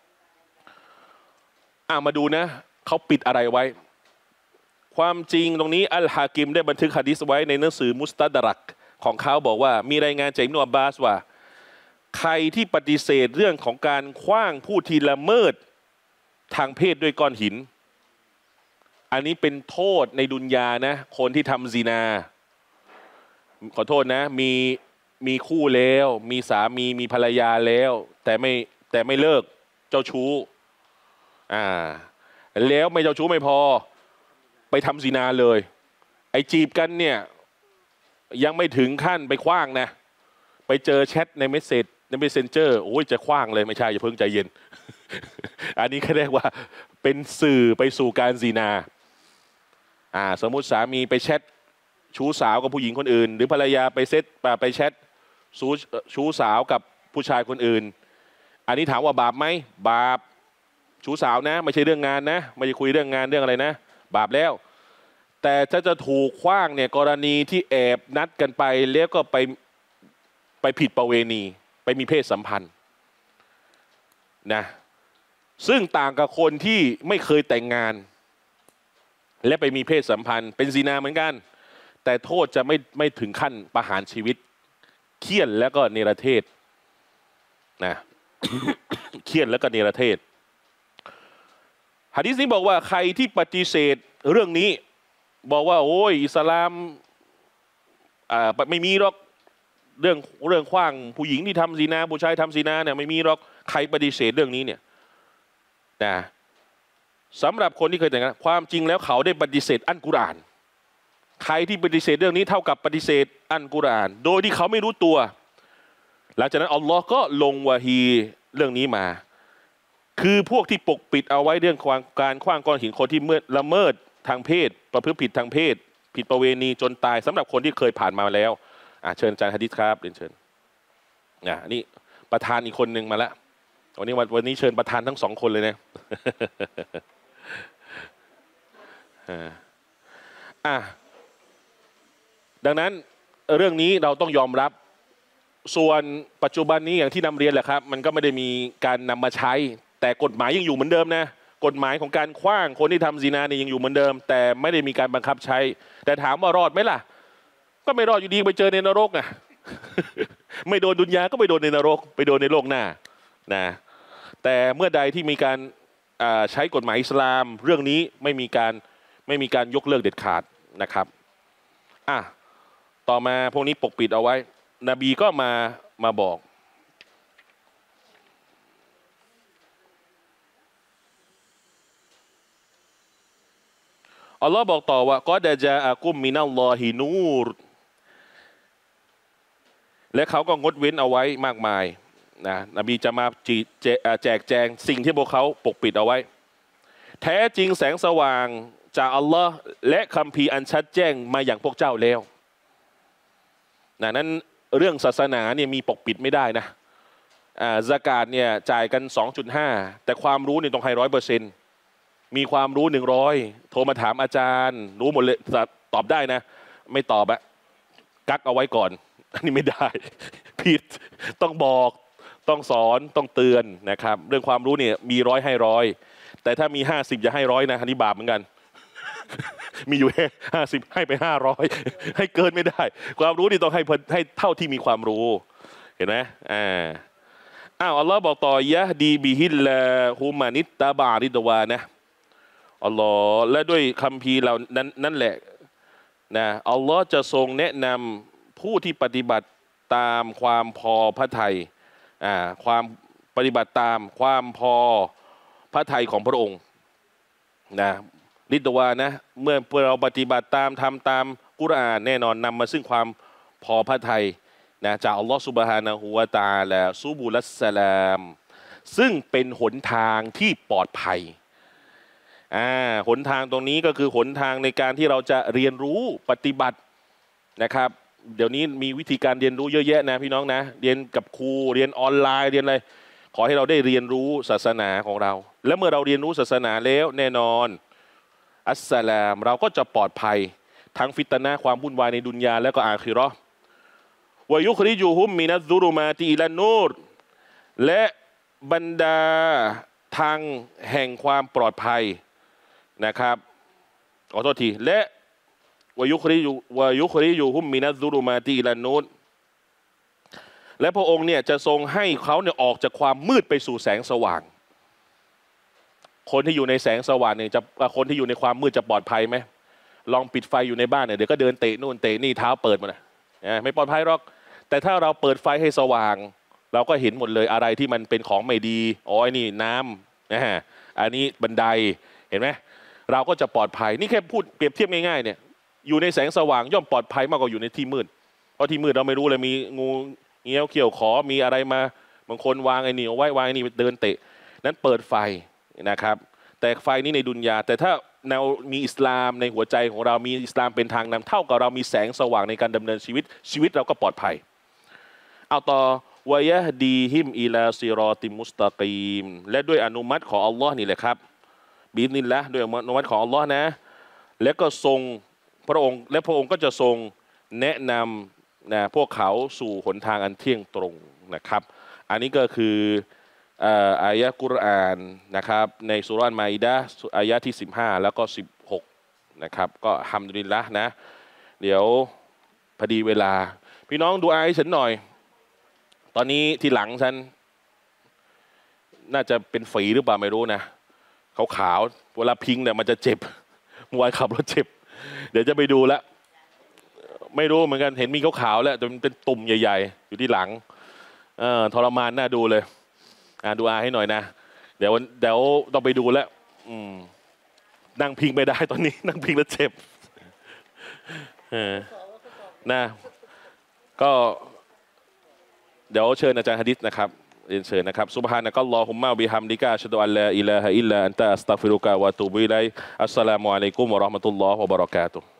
อ่ามาดูนะเขาปิดอะไรไว้ความจริงตรงนี้อัลฮากิมได้บันทึกหะดีษไว้ในหนังสือมุสตัดรักของเขาบอกว่ามีรายงานจากอิบนุอับบาสว่าใครที่ปฏิเสธเรื่องของการขว้างผู้ที่ละเมิดทางเพศด้วยก้อนหินอันนี้เป็นโทษในดุนยานะคนที่ทำซินาขอโทษนะมีมีคู่แล้วมีสามีมีภรรยาแล้วแต่ไม่แต่ไม่เลิกเจ้าชู้อ่าแล้วไม่เจ้าชู้ไม่พอไปทำซินาเลยไอจีบกันเนี่ยยังไม่ถึงขั้นไปขว้างนะไปเจอแชทในเมสเซจในเมสเซนเจอร์โอ้ยจะขว้างเลยไม่ใช่อย่าเพิ่งใจเย็น อันนี้เขาเรียกว่าเป็นสื่อไปสู่การซินาอ่าสมมุติสามีไปแชทชู้สาวกับผู้หญิงคนอื่นหรือภรรยาไปเซตไปแชทชู้ชู้สาวกับผู้ชายคนอื่นอันนี้ถามว่าบาปไหมบาปชู้สาวนะไม่ใช่เรื่องงานนะไม่ใช่คุยเรื่องงานเรื่องอะไรนะบาปแล้วแต่ถ้าจะถูกขว้างเนี่ยกรณีที่แอบนัดกันไปแล้วก็ไปไปผิดประเวณีไปมีเพศสัมพันธ์นะซึ่งต่างกับคนที่ไม่เคยแต่งงานและไปมีเพศสัมพันธ์เป็นซินาเหมือนกันแต่โทษจะไม่ไม่ถึงขั้นประหารชีวิตเฆี่ยนแล้วก็เนรเทศนะ เฆี่ยนแล้วก็เนรเทศหะดีษนี้บอกว่าใครที่ปฏิเสธเรื่องนี้บอกว่าโอ้ยอิสลามอ่าไม่มีหรอกเรื่องเรื่องขว้างผู้หญิงที่ทำซินาผู้ชายทำซินาเนี่ยไม่มีหรอกใครปฏิเสธเรื่องนี้เนี่ยนะสำหรับคนที่เคยแต่งงานความจริงแล้วเขาได้ปฏิเสธอัลกุรอานใครที่ปฏิเสธเรื่องนี้เท่ากับปฏิเสธอัลกุรอานโดยที่เขาไม่รู้ตัวหลังจากนั้นอัลลอฮ์ก็ลงวะฮีเรื่องนี้มาคือพวกที่ปกปิดเอาไว้เรื่องการขว้างก้อนหินคนที่เมื่อละเมิดทางเพศประพฤติผิดทางเพศผิดประเวณีจนตายสำหรับคนที่เคยผ่านมาแล้วอ่ะเชิญอาจารย์หะดีษครับเรียนเชิญอ่ะนี่ประธานอีกคนหนึ่งมาแล้ววันนี้วันนี้เชิญประธานทั้งสองคนเลยนะอ่ะดังนั้นเรื่องนี้เราต้องยอมรับส่วนปัจจุบันนี้อย่างที่นำเรียนแหละครับมันก็ไม่ได้มีการนำมาใช้แต่กฎหมายยังอยู่เหมือนเดิมนะกฎหมายของการขว้างคนที่ทำซินาเนี่ยยังอยู่เหมือนเดิมแต่ไม่ได้มีการบังคับใช้แต่ถามว่ารอดไหมล่ะก็ไม่รอดอยู่ดีไปเจอในนรกอ่ะ ไม่โดนดุนยาก็ไปโดนในนรกไปโดนในโลกหน้านะแต่เมื่อใดที่มีการใช้กฎหมายอิสลามเรื่องนี้ไม่มีการไม่มีการยกเลิกเด็ดขาดนะครับอ่ะต่อมาพวกนี้ปกปิดเอาไว้นบีก็มามาบอกอัลลอฮ์บอกต่อว่าก็ดะจาอะกุมมินัลลอฮินูรและเขาก็งดเว้นเอาไว้มากมายนะนบีจะมาจีแจกแจงสิ่งที่พวกเขาปกปิดเอาไว้แท้จริงแสงสว่างจากอัลลอฮ์และคัมภีร์อันชัดแจ้งมาอย่างพวกเจ้าแล้วนะนั้นเรื่องศาสนาเนี่ยมีปกปิดไม่ได้นะอ่าซะกาตเนี่ยจ่ายกัน สองจุดห้า แต่ความรู้เนี่ยต้องให้ร้อยเปอร์เซ็นต์มีความรู้หนึ่งร้อยโทรมาถามอาจารย์รู้หมดเลยตอบได้นะไม่ตอบอะกักเอาไว้ก่อนอันนี้ไม่ได้ผิดต้องบอกต้องสอนต้องเตือนนะครับเรื่องความรู้เนี่ยมีร้อยให้ร้อยแต่ถ้ามีห้าสิบอย่าให้ร้อยนะอันนี้บาปเหมือนกัน มีอยู่แค่ห้าสิบให้ไปห้าร้อยให้เกินไม่ได้ความรู้นี่ต้องให้ให้เท่าที่มีความรู้เห็นไหมอ่าอ้าวอัลลอฮ์บอกต่อยะดีบิฮิลลาฮุมานิตตาบาริดวานะอัลลอฮ์และด้วยคัมภีร์เหล่านั้นนั่นแหละนะอัลลอฮ์จะทรงแนะนำผู้ที่ปฏิบัติตามความพอพระทัยอ่าความปฏิบัติตามความพอพระทัยของพระองค์นะริดวานะเมื่อเราปฏิบัติตามทำตามกุรอานแน่นอนนำมาซึ่งความพอพระทัยนะจากอัลลอฮฺซุบฮานะฮูวะตะอาลาซุบุลัสสลามซึ่งเป็นหนทางที่ปลอดภัยอ่าหนทางตรงนี้ก็คือหนทางในการที่เราจะเรียนรู้ปฏิบัตินะครับเดี๋ยวนี้มีวิธีการเรียนรู้เยอะแยะนะพี่น้องนะเรียนกับครูเรียนออนไลน์เรียนอะไรขอให้เราได้เรียนรู้ศาสนาของเราและเมื่อเราเรียนรู้ศาสนาแล้วแน่นอนอัสสลามเราก็จะปลอดภัยทั้งฟิตนะห์ความวุ่นวายในดุนยาและก็อาคิเราะห์วะยุคริจูฮุมมินัซซุรุมาติอิลันนูรและบรรดาทางแห่งความปลอดภัยนะครับขอโทษทีและวะยุคริจูวะยุคริจูฮุมมินัซซุรุมาติอิลันนูรและพระองค์เนี่ยจะทรงให้เขาเนี่ยออกจากความมืดไปสู่แสงสว่างคนที่อยู่ในแสงสว่างเนี่ยจะคนที่อยู่ในความมืดจะปลอดภัยไหมลองปิดไฟอยู่ในบ้านเนี่ยเดี๋ยวก็เดินเตะนู่นเตะนี่เท้าเปิดมาเลยไม่ปลอดภัยหรอกแต่ถ้าเราเปิดไฟให้สว่างเราก็เห็นหมดเลยอะไรที่มันเป็นของไม่ดีอ๋อไอ้นี่น้ำนะฮะอันนี้บันไดเห็นไหมเราก็จะปลอดภัยนี่แค่พูดเปรียบเทียบง่ายๆเนี่ยอยู่ในแสงสว่างย่อมปลอดภัยมากกว่าอยู่ในที่มืดเพราะที่มืดเราไม่รู้เลยมีงูเงี้ยวเขี้ยวขอมีอะไรมาบางคนวางไอ้นี่เอาไว้วางไอ้นี่เดินเตะนั้นเปิดไฟนะครับแต่ไฟนี้ในดุนยาแต่ถ้าเรามีอิสลามในหัวใจของเรามีอิสลามเป็นทางนำเท่ากับเรามีแสงสว่างในการดำเนินชีวิตชีวิตเราก็ปลอดภัยเอาต่อวะยะดีฮิมอิลาซิรอติมุสตะกีมและด้วยอนุมัติของอัลลอฮ์นี่แหละครับบิอิซนิลละห์ด้วยอนุมัติของอัลลอฮ์นะและก็ทรงพระองค์และพระองค์ก็จะทรงแนะนำนะพวกเขาสู่หนทางอันเที่ยงตรงนะครับอันนี้ก็คืออายะกุรอานนะครับในสุราน์มาอิดะห์อายะที่สิบห้าแล้วก็สิบหกนะครับก็ฮัมดุลิลละห์นะเดี๋ยวพอดีเวลาพี่น้องดูอาให้ฉันหน่อยตอนนี้ที่หลังฉันน่าจะเป็นฝีหรือเปล่าไม่รู้นะขาวขาวเวลาพิงเนี่ยมันจะเจ็บเมื่อวานขับรถเจ็บเดี๋ยวจะไปดูแล้วไม่รู้เหมือนกันเห็นมีขาวขาวแล้วแต่มันเป็นตุ่มใหญ่ๆอยู่ที่หลังเออทรมานน่าดูเลยอ่าดูอาให้หน่อยนะเดี๋ยวเดี๋ยวต้องไปดูแล้วอืมนั่งพิงไม่ได้ตอนนี้นั่งพิงแล้วเจ็บเออนะก็เดี๋ยวเชิญอาจารย์ฮะดิษนะครับเรียนเชิญนะครับซุบฮานะกัลลอฮุมมะบิฮัมดิกะอัชฮะดุอัลลาอิลาฮะอิลลัลลอฮอันตะอัสตัฆฟิรุกะวะอะตูบุอิลัยอัสสลามุอะลัยกุมวะเราะห์มะตุลลอฮ์วะบะเราะกาตุฮ์